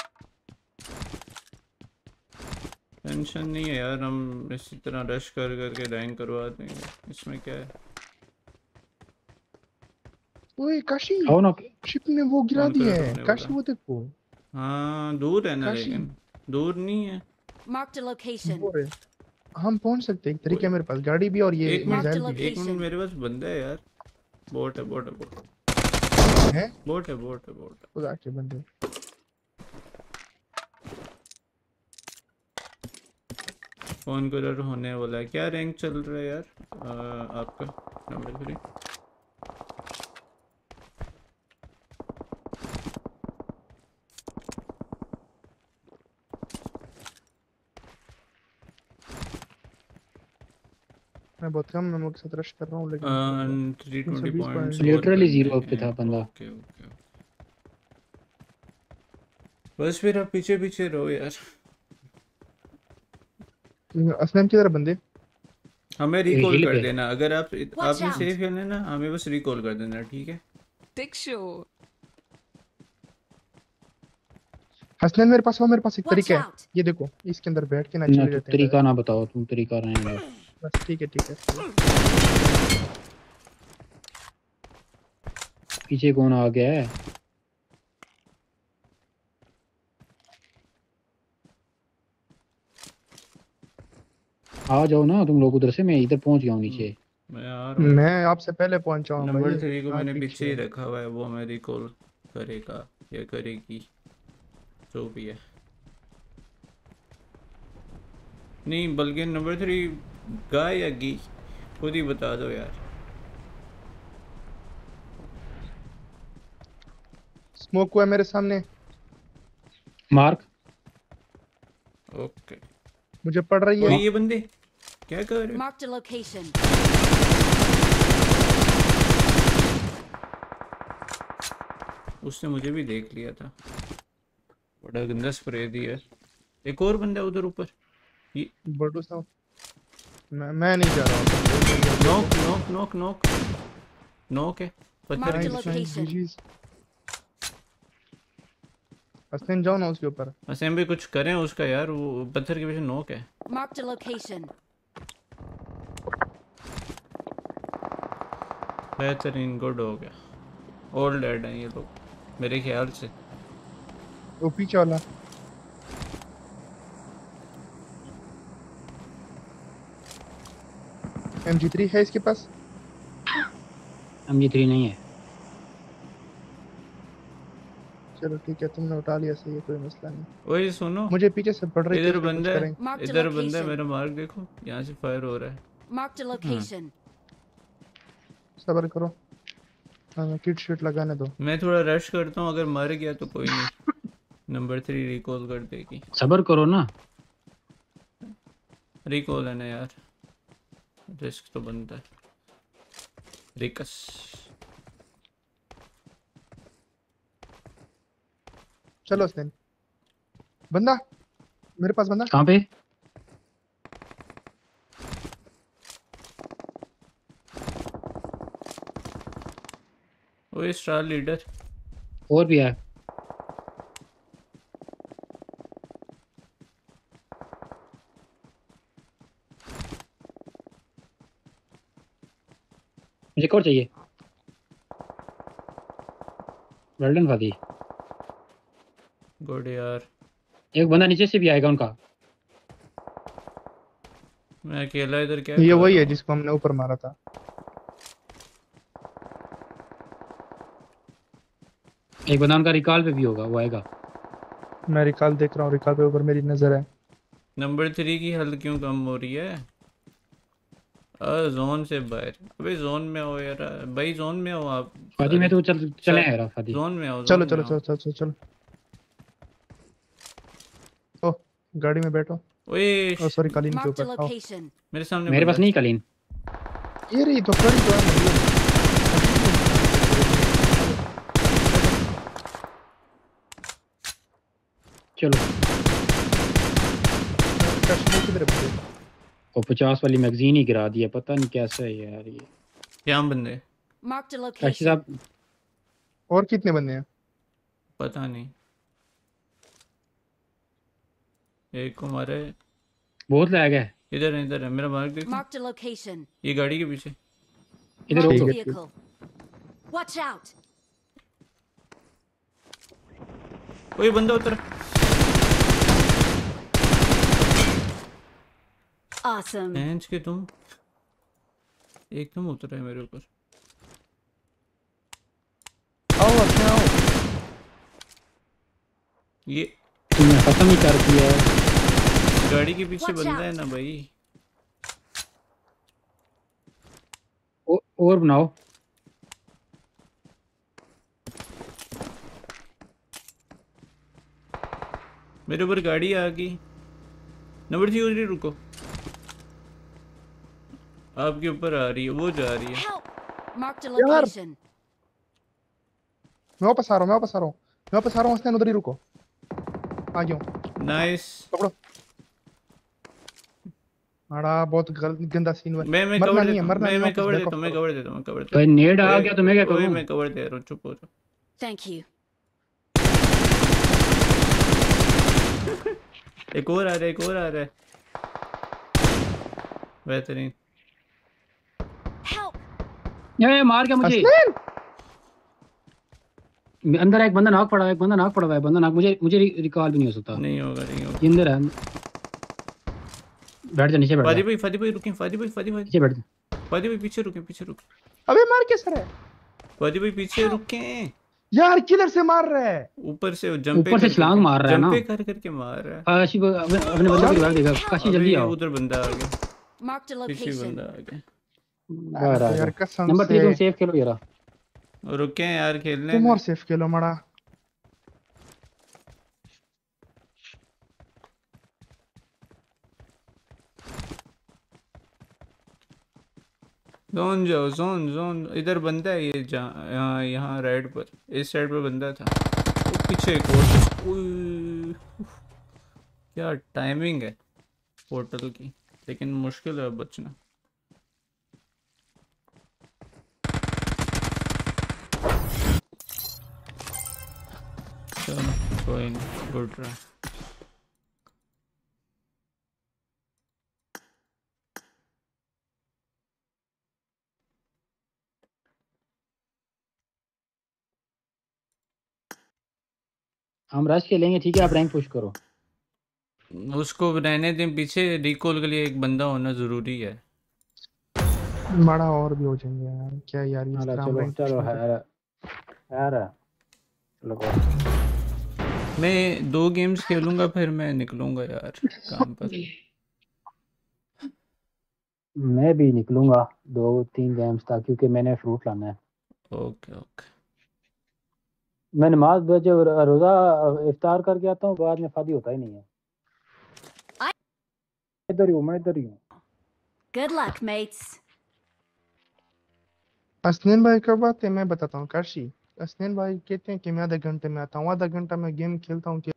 टेंशन नहीं है यार, हम इसी तरह रश कर करके रैंक करवा देंगे। इसमें क्या है?
ओए काशी
आओ ना।
शिप ने वो गिरा
कौन
दिया
कर
है
होने
काशी,
वाला?
वो देखो।
हाँ दूर है ना,
काशी।
लेकिन दूर नहीं है।
Marked a location.
वो है। हम पहुंच सकते हैं, एक तरीके है मेरे पास, गाड़ी भी और ये
एक मिनट
मिसाइल भी
एक मिनट, मेरे पास बंदा है यार। बोट है बोट है बोट
है।
बोट है बोट है बोट है।
खुदा के बंदे।
कौन कलर होने वाला है? क्या रैंक चल रहा है यार आपका? नंबर 3।
मैं बहुत कम नमक के साथ रश कर रहा हूँ लेकिन
320 पॉइंट्स
लिटरली जीरो पे था बंदा।
ओके ओके बस फिर आप पीछे पीछे रहो यार।
असलम किधर बंदे?
हमें रिकॉल
हिल
कर
पे।
देना अगर आप आपने
out.
सेफ खेलना है ना, हमें बस रिकॉल कर देना, ठीक है?
हसनैन मेरे पास एक
Watch
तरीका है,
out.
ये देखो इसके अंदर बैठ के ना
ना
चले
तो
जाते हैं।
तरीका ना बताओ, तुम तरीका रहने दो।
बस ठीक है
पीछे कौन आ गया है? आ जाओ ना तुम लोग उधर से, मैं इधर पहुंच गया हूँ नीचे।
मैं आ रहा हूँ।
मैं आपसे पहले पहुंचा हूँ
नंबर
भाई।
3 को
आप
मैंने पीछे ही रखा हुआ है, वो हमें रिकॉल करेगा या करेगी जो भी है। नहीं बल्कि नंबर 3 गाय या गी खुद ही बता दो यार।
स्मोक हुआ है मेरे सामने।
मार्क
ओके
मुझे पड़ रही
वही
है।
ये बंदे क्या कर रहे हैं?
Marked a location.
उसने मुझे भी देख लिया था, बड़ा गंदा स्प्रे दिया है। एक और बंदा उधर ऊपर। ये
बड़ू साहब मैं नहीं जा रहा हूँ।
Knock knock knock knock knock है पत्थर
Marked
के
a
पीछे।
location.
हसनैन जाओ ना उसके ऊपर।
असेंबली कुछ करें उसका यार, वो पत्थर के पीछे नॉक है।
Marked a location.
बेहतरीन, गुड हो गया। ऑल डेड हैं ये लोग मेरे ख्याल से।
वो पीछे वाला MG3 है इसके पास।
MG3 नहीं है।
चलो ठीक है, तुमने उठा लिया, सही है, कोई मसला नहीं।
ओए सुनो,
मुझे पीछे से पड़ रही थी,
इधर
उस पे कुछ
बंदा है,
करेंगे।
Marked a
इधर बंदा है,
location.
मेरा मार्क देखो, यहाँ से फायर हो रहा है।
Marked a location.
सब्र करो, हमें किट शीट लगाने दो।
मैं थोड़ा रश करता हूँ, अगर मर गया तो कोई नहीं, नंबर 3 रिकॉल कर देगी।
सब्र करो ना,
रिकॉल है ना यार, रिस्क तो बनता है। रिकस
चलो हसनैन, बंदा मेरे पास, बंदा
कहाँ पे?
ओए स्टार लीडर
और भी है। मुझे एक और चाहिए। वेल्डन फादी।
गुड यार,
एक बंदा नीचे से भी आएगा उनका।
मैं अकेला इधर क्या
ये
कर
वही
रहा
है
हूँ?
जिसको हमने ऊपर मारा था।
एक बंदा उनका रिकॉल पे भी होगा, वो आएगा।
मैं रिकॉल देख रहा हूँ, रिकॉल पे ऊपर मेरी नजर है।
नंबर 3 की हेल्थ क्यों कम हो रही है? जोन से बाहर, अबे जोन में हो यार भाई, जोन में हो आप।
फादी में तो चले यार फादी।
जोन में आओ,
चलो
जोन
चलो
में आओ।
चलो चलो चलो, ओ गाड़ी में बैठो।
ओए
ओ सॉरी, कालीन के
Marked a
ऊपर आओ।
location.
मेरे सामने
मेरे
बंदा
पास नहीं कलीन।
ये रही तो खड़ी तो है।
चलो,
कश्मीर किधर है बंदे?
वो 50 वाली मैगजीन ही गिरा दी है, पता नहीं कैसे है यार ये।
क्या बंदे?
Marked a
Kashi
location.
साहब,
और कितने बंदे हैं?
पता नहीं, एक को मारे।
बहुत लैग है।
इधर है, इधर है, मेरा मार्क देखो,
Marked a location.
ये गाड़ी के पीछे।
इधर
Marked a
रोको।
vehicle. Watch out.
ओए बंदा उतर।
Awesome.
बेंच के तुम एकदम उतर है मेरे ऊपर।
आओ अपने आओ।
ये
तुमने खत्म ही कर दिया है।
गाड़ी के पीछे
Watch
बंदा है
out.
ना भाई।
और बनाओ।
मेरे ऊपर गाड़ी आ गई। नंबर 3 उधर ही रुको, आपके ऊपर आ रही है, वो जा रही है।
Help. Marked a
यार।
location.
मैं वापस आ रहा हूँ, मैं वापस आ रहा हूँ, मैं वापस आ रहा हूँ। हसनैन उधर ही रुको, आ गया हूँ।
नाइस।
पकड़ो। अड़ा बहुत गंदा सीन हुआ।
मैं
मरना
कवर
नहीं है,
देता हूँ,
मरना नहीं है,
मैं
वापस
कवर
बैक
देता
ऑफ
हूँ, मैं
करो।
कवर देता हूँ, मैं कवर देता
भाई नेड आ
ओए,
गया तो मैं क्या
ओए,
करूं?
मैं कवर दे रहा हूँ, चुप हो जाओ।
Thank you.
एक और आ रहा है, एक और आ रहा है। बेहतरीन।
Help.
ये मार गया मुझे।
हसनैन
अंदर एक बंदा नॉक पड़ा है, एक बंदा नॉक पड़ा हुआ है, बंदा नॉक। मुझे रिकॉल भी नहीं हो सकता।
नहीं होगा, नहीं होगा।
ये अंदर है। बैठ जा, नीचे बैठ
फादी
जा,
भाई, फादी भाई रुकें, फादी भाई, फादी भाई,
नीचे बैठ जा।
फादी भाई पीछे रुकें, पीछे रुकें,
अबे मार कैसे रहा है
फादी भाई पीछे रुकें।
यार? किधर से मार रहा है?
ऊपर से जंप
ऊपर से छलांग मार रहा है ना।
जंपे कर करके मार रहा है।
काशी अपने बंदे को रिवाइव देगा। काशी जल्दी
अबे
आओ।
उधर बंदा आ गया,
Marked a
पीछे
location.
बंदा आ गया।
बाहर आ
यार
जा।
कसम
नंबर 3
से
तुम सेफ खेलो यार।
रुकें यार, खेलने
तुम
दे।
और सेफ खेलो मड़ा।
जोन जाओ, जोन जोन। इधर बंदा है, ये यहाँ यहाँ राइट पर, इस साइड पर बंदा था। वो पीछे एक और। उई, क्या टाइमिंग है पोर्टल की, लेकिन मुश्किल है बचना। चलो कोई नहीं, गुड रहा।
हम रश खेलेंगे, ठीक है? आप रैंक पुश करो।
उसको रहने दें पीछे, रिकॉल के लिए एक बंदा होना ज़रूरी है।
बड़ा और भी हो जाएंगे यार, क्या यार इस तरह हम
चलो
रैंक
चलो
पुश नहीं
है यार चलो
मैं 2 गेम्स खेलूंगा फिर मैं निकलूंगा यार काम पर।
मैं भी निकलूंगा 2-3 गेम्स तक क्योंकि मैंने फ्रूट लाना है।
Okay okay.
मैं नमाज जब रोजा इफ्तार करके आता हूँ बाद में फादी होता ही नहीं है। इधर ही हूँ, मैं इधर ही हूँ।
Good luck, mates.
असनैन भाई कब आते हैं मैं बताता हूँ काशी। असनैन भाई कहते हैं कि मैं आधे घंटे में आता हूँ, आधा घंटा मैं गेम खेलता हूँ कि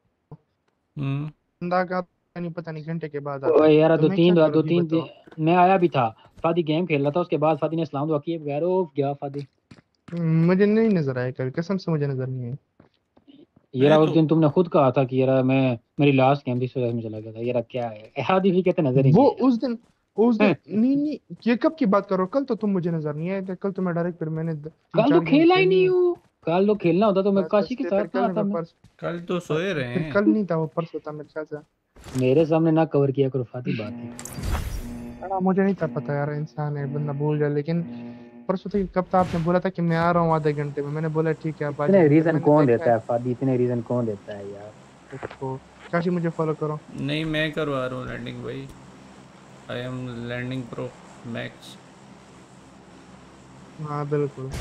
बंदा का नहीं पता नहीं घंटे के बाद आता
ओए
है,
यार
तो मैं क्या करूँ
दो
अभी
तीन
बताओ।
मैं आया भी था। फादी गेम खेल रहा था उसके बाद फादी ने सलाम दुआ किए बगैर वो गया फादी।
मुझे नहीं नजर आया कल, कसम से मुझे नजर नहीं है।
यार उस दिन तुमने खुद कहा था कि यार मैं मेरी लास्ट गेम थी इस वजह से मैं चला गया था। यार क्या है हादी भी कहते नजर ही
वो
नहीं
उस दिन नहीं नहीं, ये कब की बात करो, कल तो तुम मुझे नजर नहीं आए थे, कल तो मैं डायरेक्ट फिर मैंने तीन
कल तो
चार गेम
खेला ही
खेली
नहीं
है।
हूँ। कल तो खेलना होता तो मैं
बस
काशी
बस
के
फिर
साथ ना
कल
आता
नहीं,
मैं।
कल तो सोए रहे
फिर
हैं।
कल नहीं था, वो परसों था मेरे ख्याल से।
मेरे सामने ना कवर किया करो फादी बात है।
मुझे नहीं था पता यार, इंसान है बंदा भूल जाए, लेकिन परसों तक कब था आपने बोला था कि मैं आ रहा हूँ आधे घंटे में, मैंने बोला ठीक है आप आ
इतने
जाइए, फिर
रीजन
मैंने
कौन
देखा
देता
है।
है फादी इतने रीजन कौन देता है यार।
तो काशी मुझे फॉलो करो।
नहीं मैं करवा रहा हूँ लैंडिंग भाई। I am landing pro max.
हाँ बिल्कुल।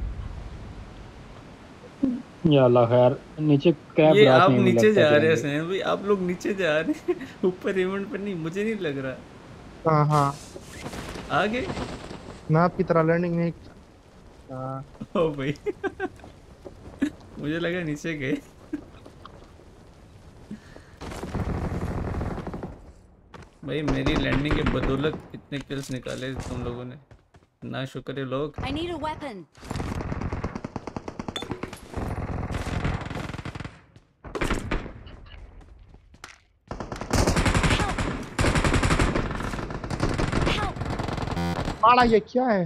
या अल्लाह खैर नीचे कैब
ये
ग्रास
आप
में भी
नीचे
लगता
जा रहे हैं
जाएंगे।
सैन भाई, आप लोग नीचे जा रहे हैं ऊपर इवेंट पर नहीं, मुझे नहीं लग रहा।
हाँ हाँ
आगे
मैं आपकी तरह लर्निंग नहीं। हाँ
ओ भाई मुझे लगा नीचे गए। भाई मेरी लैंडिंग के बदौलत इतने किल्स निकाले तुम लोगों ने, ना शुक्र है लोग।
I need a weapon.
आड़ा ये क्या है,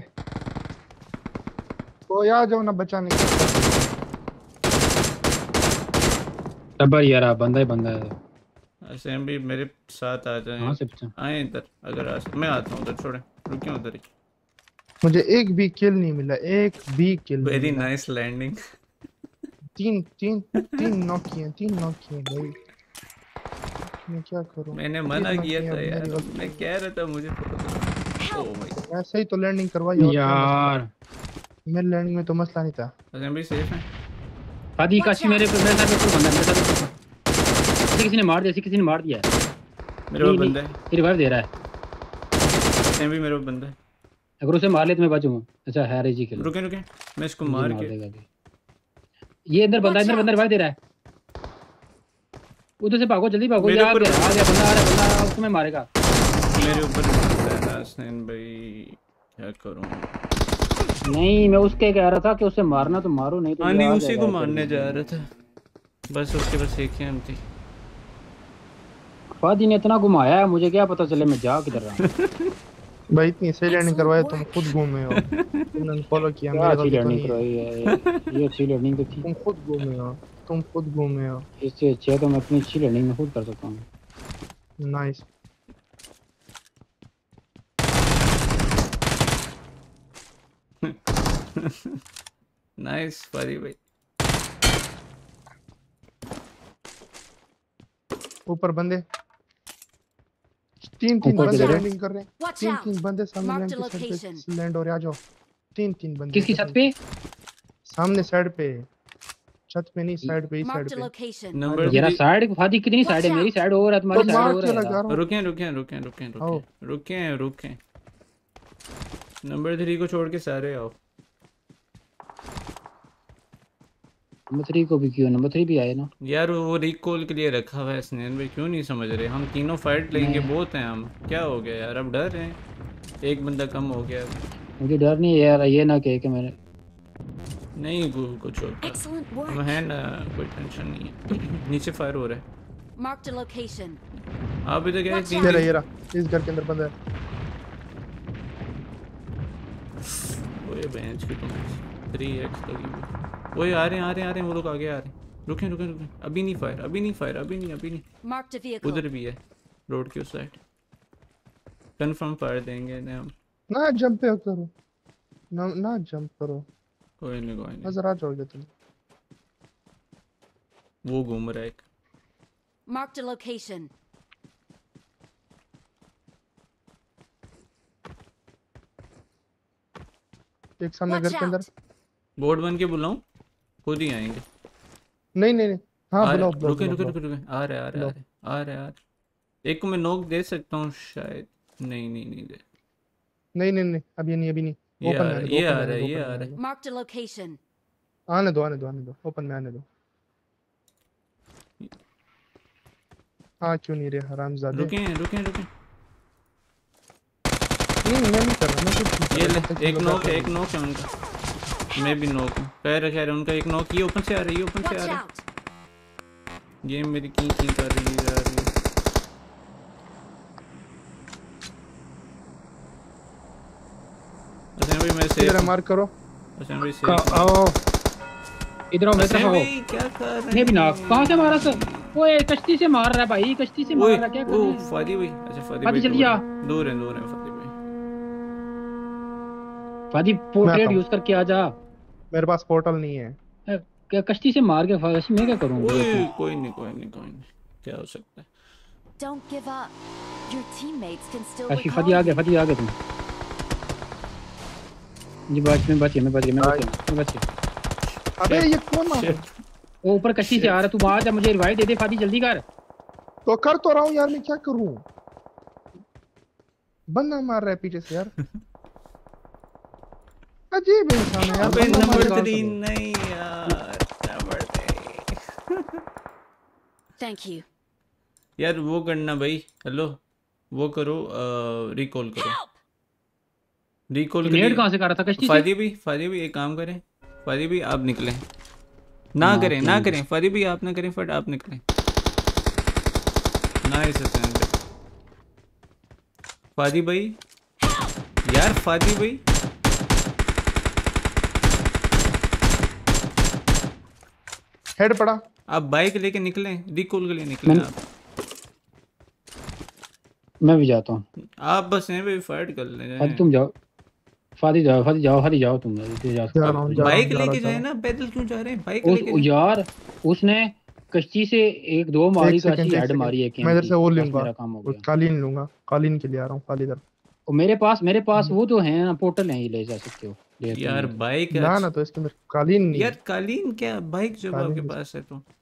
कोई आ जाओ ना बचाने के।
तबर यार बंदा ही बंदा है।
सैम भी मेरे साथ आ
हाँ
जाए, आए इधर अगर मैं आता हूँ उधर, छोड़े रुके उधर ही।
मुझे एक भी किल नहीं मिला, एक भी किल नहीं
वेरी
मिला।
Nice landing.
तीन नॉक किए भाई। मैं क्या करूं,
मैंने
तीन
मना
knock
किया
किए,
था
अब
यार,
मेरी गलती
मैं
नहीं
कह रहा था मुझे ओ भाई
ऐसे ही तो लैंडिंग करवाई और क्या मसला
यार।
था? मेरे लैंडिंग में तो मसला नहीं था।
सैम भी सेफ है।
फादी काशी मेरे साथ ऊपर बंदा है, मेरे साथ ऊपर किसी ने मार दिया, किसी ने मार दिया है।
मेरे पास बंदा है,
ये रिवाइव दे रहा है।
सैम भी मेरे पास बंदा है।
अगर उसे मार ले तो मैं बचूंगा। अच्छा है रेजी के
रुके मैं इसको मार के।
ये अंदर बंदा रिवाइव दे रहा है। उधर से भागो जल्दी भागो
मेरे
यार। आ
ऊपर
गया बंदा आ रहा है, बंदा उसको मैं मारेगा।
मेरे ऊपर हसनैन भाई क्या करूं।
नहीं मैं उसके कह रहा था कि उसे मारना तो मारो, नहीं तो
हाँ
ये
नहीं
आ
उसी
जाएगा
को
एक बार
मारने
में।
जा रहा था, बस उसके पास एक ही थी।
फादी ने इतना घुमाया है मुझे क्या पता चले मैं जा किधर रहा हूँ।
भाई इतनी सही लैंडिंग करवाई, तुम खुद घूमे हो, तुमने फॉलो किया,
क्या
मेरी
अच्छी
गलती तो
लर्निंग
नहीं
करवाई
है।
है। ये अच्छी लर्निंग तो थी।
तुम खुद घूमे हो।
इससे अच्छा तो मैं अपनी अच्छी लर्निंग में खुद कर सकता हूँ।
नाइस।
नाइस फारी भाई।
ऊपर बंदे तीन
ऊपर
बंदे
किधर है?
लैंडिंग कर रहे हैं, तीन बंदे सामने
Marked
लैंड
a
की साइड
location.
पे लैंड हो रहे, आ जाओ। तीन बंदे
किसकी छत पे?
सामने साइड पे, छत पे नहीं साइड पे, इस साइड
Marked a
पे।
location.
नंबर
यार साइड फादी कितनी साइड है? मेरी साइड और है तुम्हारी
तो
साइड
मार
और
के
है
लगा
यार।
रहा हूँ।
रुके नंबर 3 को छोड़ के सारे आओ।
नंबर 3 को भी क्यों? नंबर 3 भी आए ना
यार वो रिकॉल के लिए रखा हुआ है स्नेहन भाई, क्यों नहीं समझ रहे? हम तीनों फाइट लेंगे, बहुत हैं हम, क्या हो गया यार? अब डर रहे हैं, एक बंदा कम हो गया।
मुझे डर नहीं है यार, ये ना कहे कि मैंने
नहीं कुछ होता है ना, कोई टेंशन नहीं है। नीचे फायर हो रहा है।
Marked a location.
आप इधर क्या
ये रहा इस घर के अंदर बंदा है।
ओए बेंच की तुम 3x लगी हुई। ओए आ रहे हैं वो लोग आगे आ रहे हैं। रुके अभी नहीं फायर, अभी नहीं।
Marked a vehicle.
उधर भी है रोड के उस साइड, कंफर्म फायर देंगे इन्हें हम।
ना जंप पे करो, ना जंप करो।
कोई नहीं
नजर आ जाओगे तुम।
वो घूम रहा है एक।
Marked a location.
एक सामने घर के अंदर।
बोर्ड बन के बुलाऊं? खुद ही आएंगे।
नहीं हाँ बुलाओ।
रुके आ रहे। एक को मैं नॉक दे सकता हूँ शायद। नहीं दे।
नहीं अभी नहीं।
ये आ रहा है।
Marked a location.
आने दो ओपन में आने दो। हाँ क्यों नहीं रे हरामजादे।
रुके।
नहीं मैं नहीं कर रहा, मैं कुछ
ये ले, एक नॉक है उनका। मैं भी नॉक हूँ। खैर उनका एक नॉक। ये ओपन से आ रही है। ये मेरी की कर रही है यार। अच्छा भाई मैं सेफ
इधर मार्क करो।
अच्छा भाई सेफ
आओ इधर आओ। मैं
क्या कर रहे हैं?
नहीं भी नॉक कहां से मारा सर? ओए कश्ती से मार रहा है भाई, कश्ती से मार रहा क्या कर रहा है?
फादी भाई। अच्छा फादी भाई
जल्दी आ।
दूर है फादी भाई।
फादी पोर्ट्रेट यूज करके आ जा।
मेरे पास पोर्टल नहीं है।
क्या कश्ती से मार के फादी मैं क्या करूं?
कोई नहीं क्या हो सकता है।
Don't give up. Your teammates can still
फादी
recall
आ गया तुम। जी मैं बच गया।
अबे ये कौन है?
वो ऊपर कश्ती से आ रहा। तू आ जा, मुझे रिवाइव दे दे फादी, जल्दी कर।
तो कर तो रहा हूँ यार, मैं क्या करूँ? बंदा मार रहा है पीछे से यार। अजीब इंसान है यार।
अबे नंबर 3 नहीं यार, नंबर 3।
Thank you.
यार वो करना भाई। हेलो वो करो, रिकॉल करो। रिकॉल
नेट कहां से कर रहा था? कश्ती
से। फादी भी एक काम करें। फादी भी आप निकलें। ना करें फादी भी आप ना करें, फट आप निकलें। नाइस असेंड फादी भाई। यार फादी भाई
हेड पड़ा।
आप बाइक लेके निकलें, रिकॉल के लिए निकलें आप।
मैं भी जाता हूँ।
आप बस यहीं पे फाइट कर ले।
फादी तुम जाओ। फादी जाओ तुम।
बाइक लेके जाए ना, पैदल क्यों जा रहे हैं? बाइक लेके
यार उसने कश्ती से 1-2 मारी तो ऐसी हेड मारी है कि
मैं इधर से वो लूंगा।
मेरा काम हो गया।
कालीन लूंगा, कालीन के लिए आ रहा हूँ। खाली इधर
मेरे पास वो जो है ना पोर्टल है, ये ले जा सकते हो।
यार बाइक
ना तो इसके अंदर कालीन नहीं।
यार कालीन क्या, बाइक जब आपके पास है तो।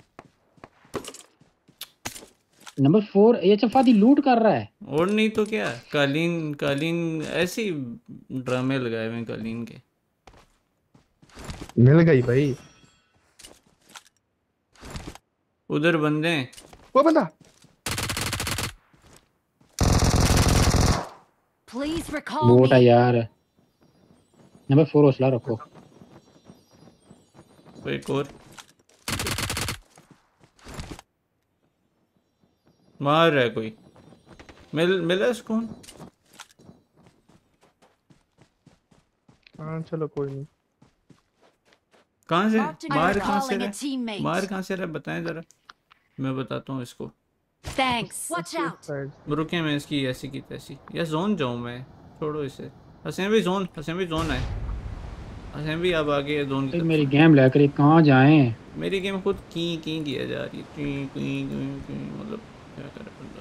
नंबर 4 ये फादी लूट कर रहा है।
और नहीं तो क्या। कालीन ऐसे ड्रामे लगाए हुए कालीन के।
मिल गई भाई।
उधर बंदे हैं।
वो बंदा।
Please recall
बोट है
me.
यार। नंबर 4 हौसला रखो।
एक और मार रहा है कोई। मिला इसको।
हाँ चलो कोई नहीं।
कहाँ से मार कहाँ से रहा बताएं जरा, मैं बताता हूँ इसको।
Thanks. Watch out.
रुके मैं इसकी ऐसी की तैसी या जोन जाऊँ मैं, छोड़ो इसे। हसन भी जोन है। हसन भी अब आगे जोन की।
मेरी गेम लेकर कहाँ जाएं?
मेरी गेम खुद की किया जा रही है। मतलब क्या करे बंदा।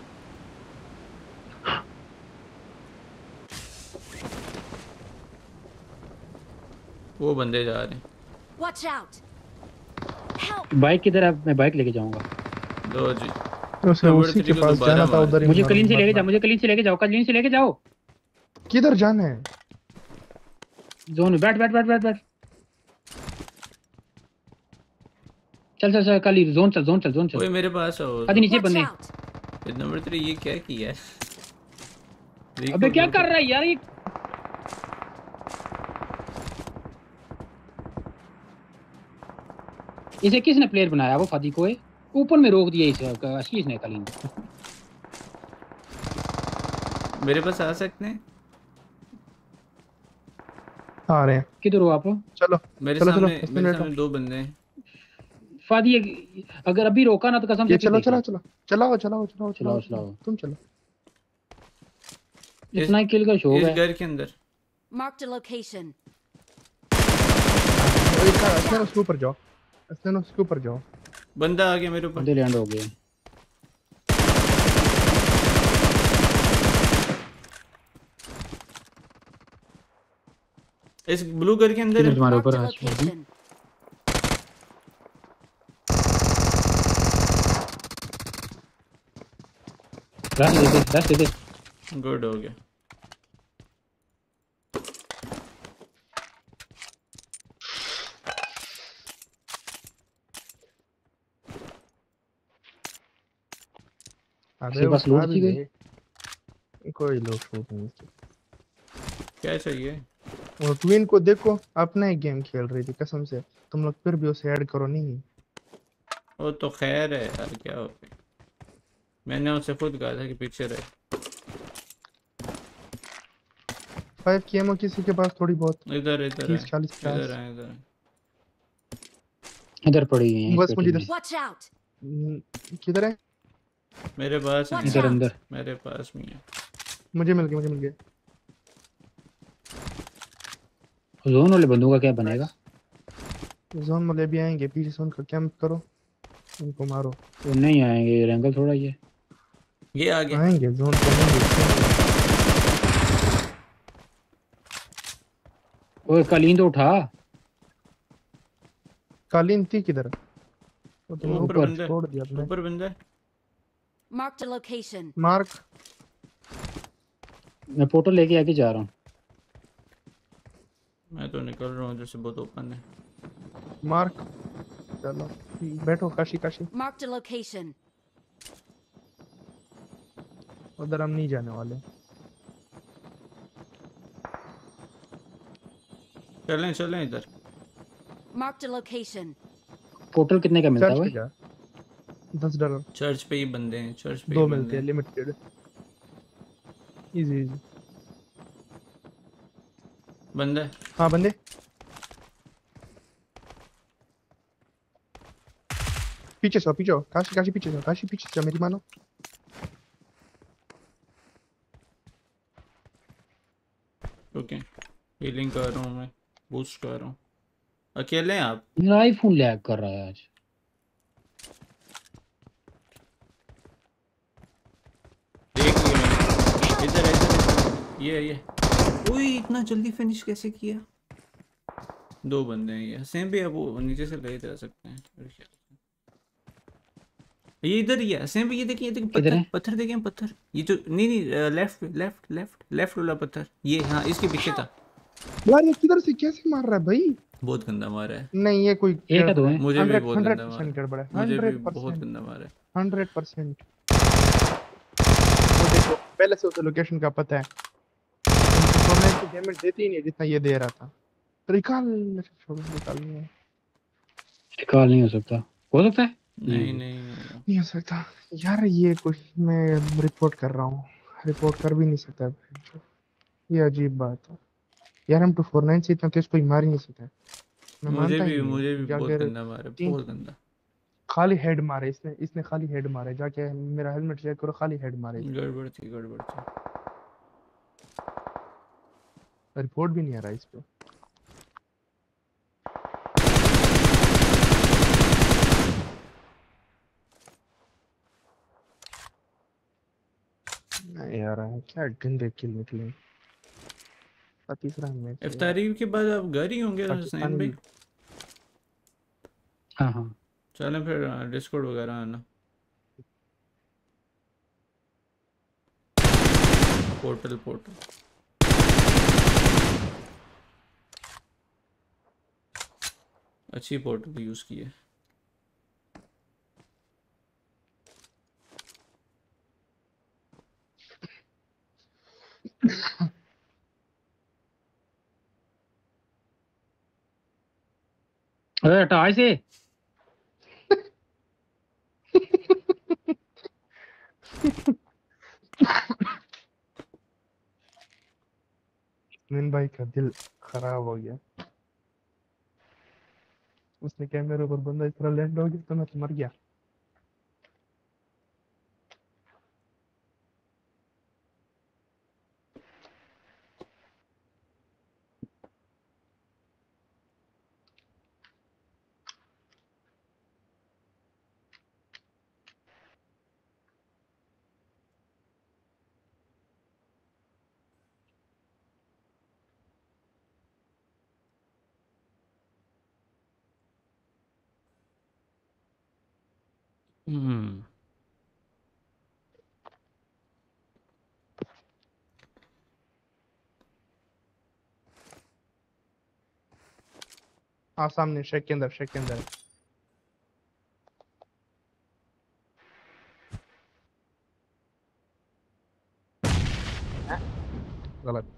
वो बंदे जा रहे हैं।
Watch out. Help.
बाइक किधर है? मैं बाइक लेके जाऊंगा।
लो जी।
उसी के पास जाना था उधर ही।
मुझे कलीन से लेके जाओ। कलीन से लेके जाओ।
किधर जाना है?
जोन में बैठ। चल कली जोन चल।
ओए मेरे पास आओ।
आदि नीचे बंदे।
नंबर 3 ये क्या किया है?
अबे क्या कर रहा है यार ये? इसे किसने प्लेयर बनाया? वो फादी को ऊपर में रोक दिया इसे आशीष ने। कलीन
मेरे पास आ सकते हैं?
आ रहे हैं।
किधर हो आप?
चलो मेरे सामने 2 बंदे हैं।
फादी अगर अभी रोका ना तो कसम से
चलाओ तुम चलो।
इतना किल का शौक
इस
है।
घर के अंदर
Marked a location.
असलन उसके ऊपर जाओ, असलन उसके ऊपर जाओ।
बंदा आ गया मेरे ऊपर।
बंदे लैंड हो गए।
इस ब्लू घर के अंदर
किधर
है।
तुम्हारे
Marked
ऊपर
a
आज?
location.
रश दे दे।
गुड हो गया।
अबे
इसके पास
उठा
लूट
भी
थी कोई?
ले। कोई लोग शूट नहीं।
क्या चाहिए?
वो ट्विन को देखो, अपना ही गेम खेल रही थी कसम से। तुम लोग फिर भी उसे ऐड करो नहीं।
वो तो खैर है यार, क्या हो गया। मैंने उससे खुद कहा था कि पीछे रहे।
5 की एमओ किसी के पास थोड़ी बहुत,
इधर है
30-40
इधर है इधर है।
इधर पड़ी हुई है
बस मुझे
Watch out.
किधर है?
मेरे पास है।
Watch
इधर
out.
अंदर।
मेरे पास में है।
मुझे मिल गया।
जोन वाले बंदों का क्या बनेगा?
जोन वाले भी आएंगे, पीछे से उनका कैंप करो, उनको मारो।
वो नहीं आएंगे, रैंगल थोड़ा ये
आ गया।
आएंगे जोन पे नहीं।
ओए कालीन तो उठा।
कालीन थी किधर? वो तो
ऊपर
ऊपर
बंदा है।
छोड़ दिया तुमने।
ऊपर बंदा है।
Marked a location.
मार्क
मैं पोर्टल लेके आके जा रहा हूँ।
मैं तो निकल रहा हूँ, जैसे बहुत ओपन है।
मार्क चलो बैठो। Kashi
Marked a location.
उधर हम नहीं जाने वाले।
चलें इधर।
Marked a location.
पोर्टल कितने का मिलता है
चर्च पे
भाई?
जा, $10।
चर्च पे ही बंदे हैं, चर्च पे ही
2
बंदे
मिलते हैं
हैं।
लिमिटेड। इजी।
बंदा है।
हाँ बंदे पीछे सो, पीछे काशी पीछे सो, काशी पीछे सो, मेरी मानो।
ओके हीलिंग कर रहा हूँ मैं, बूस्ट कर रहा हूँ। अकेले हैं आप?
मेरा आईफोन लैग कर रहा है आज।
देख लिया मैंने। इधर ये ओए इतना जल्दी फिनिश कैसे किया? 2 बंदे हैं ये। सेम भी है, वो नीचे से ले जा सकते हैं मेरे ख्याल से। ये इधर ही है सेम भी। ये देखिए पत्थर देखें पत्थर। ये जो नहीं लेफ्ट वाला पत्थर ये। हाँ इसके पीछे था।
यार ये किधर से कैसे मार रहा है भाई?
बहुत गंदा मारा है।
नहीं ये कोई
एक है, 2 है।
मुझे भी बहुत गंदा मारा
100% गड़बड़ है।
मुझे भी
100%
बहुत गंदा मारा है।
100%। वो देखो पहले से उसे लोकेशन का पता है। परफॉर्मेंस की डैमेज देती ही नहीं जितना ये दे रहा था। तो निकाल
नहीं हो सकता। हो सकता है?
नहीं
हो सकता यार। ये कुछ मैं रिपोर्ट कर रहा हूँ, रिपोर्ट कर भी नहीं सकता। ये अजीब बात है यार। हम 249 से इतना तेज कोई मार ही नहीं सकता। मैं मानता ही नहीं।
मुझे भी बहुत
जाके
गंदा मारा, बहुत गंदा।
खाली हेड मारे इसने खाली हेड मारे। जाके मेरा हेलमेट चेक करो, खाली हेड मारे।
गड़बड़ थी।
रिपोर्ट भी नहीं आ रहा इस पे। नहीं यार क्या गंदे किल निकले। तीसरा मैच
इफ्तारी के बाद आप घर ही होंगे हुसैन भाई?
हाँ
चलें फिर डिस्कॉर्ड वगैरह आना। पोर्टल अच्छी पोर्टल यूज की है।
अरे हटा इसे।
सुनील भाई का दिल खराब हो गया। उसने क्या मेरे ऊपर बंदा इस तरह लैंड हो गया तो मैं तो मर गया।
हम्म
हाँ सामने शेक के अंदर, शेक के अंदर। गलत।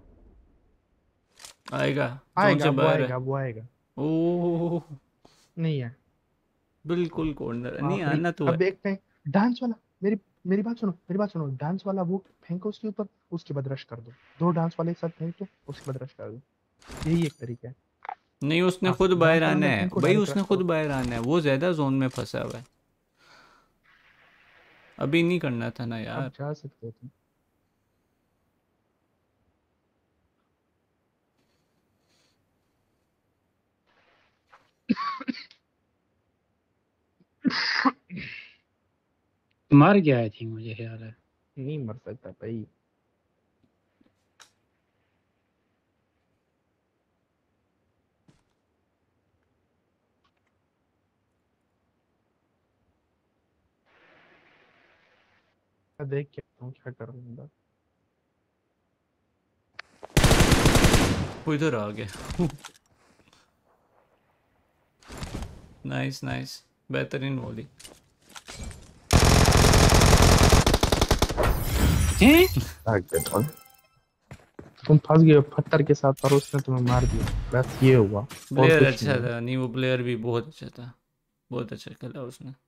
आएगा जोन
आएगा
से
वो
बाहर है।
आएगा वो आएगा।
ओह
नहीं है।
बिल्कुल कॉर्नर नहीं
आखिरी
आना तो
अब
है।
एक फेंक डांस वाला। मेरी मेरी बात सुनो, मेरी बात सुनो। डांस वाला वो फेंको उसके ऊपर, उसके बाद रश कर दो। दो डांस वाले एक साथ फेंक दो, उसके बाद रश कर दो। यही एक तरीका है।
नहीं उसने
हाँ
खुद
डांस
बाहर
वाला
आना
अंदर
है
फेंको,
भाई,
डायरेक्ट
उसने
रश
खुद
करो।
बाहर आना है, वो ज्यादा जोन में फंसा हुआ है। अभी नहीं करना था ना
अब
यार।
जा सकते थे।
मर गया आई थिंक, मुझे ख्याल है।
नहीं मर सकता भाई। मैं देख के आता हूँ क्या कर लूंगा।
वो इधर आ गया। नाइस नाइस, बेहतरीन बॉली।
तुम फंस गए हो पत्थर के साथ और उसने तुम्हें मार दिया, बस ये हुआ और
प्लेयर
कुछ
अच्छा
नहीं।
था, नहीं वो प्लेयर भी बहुत अच्छा था, बहुत अच्छा खेला उसने।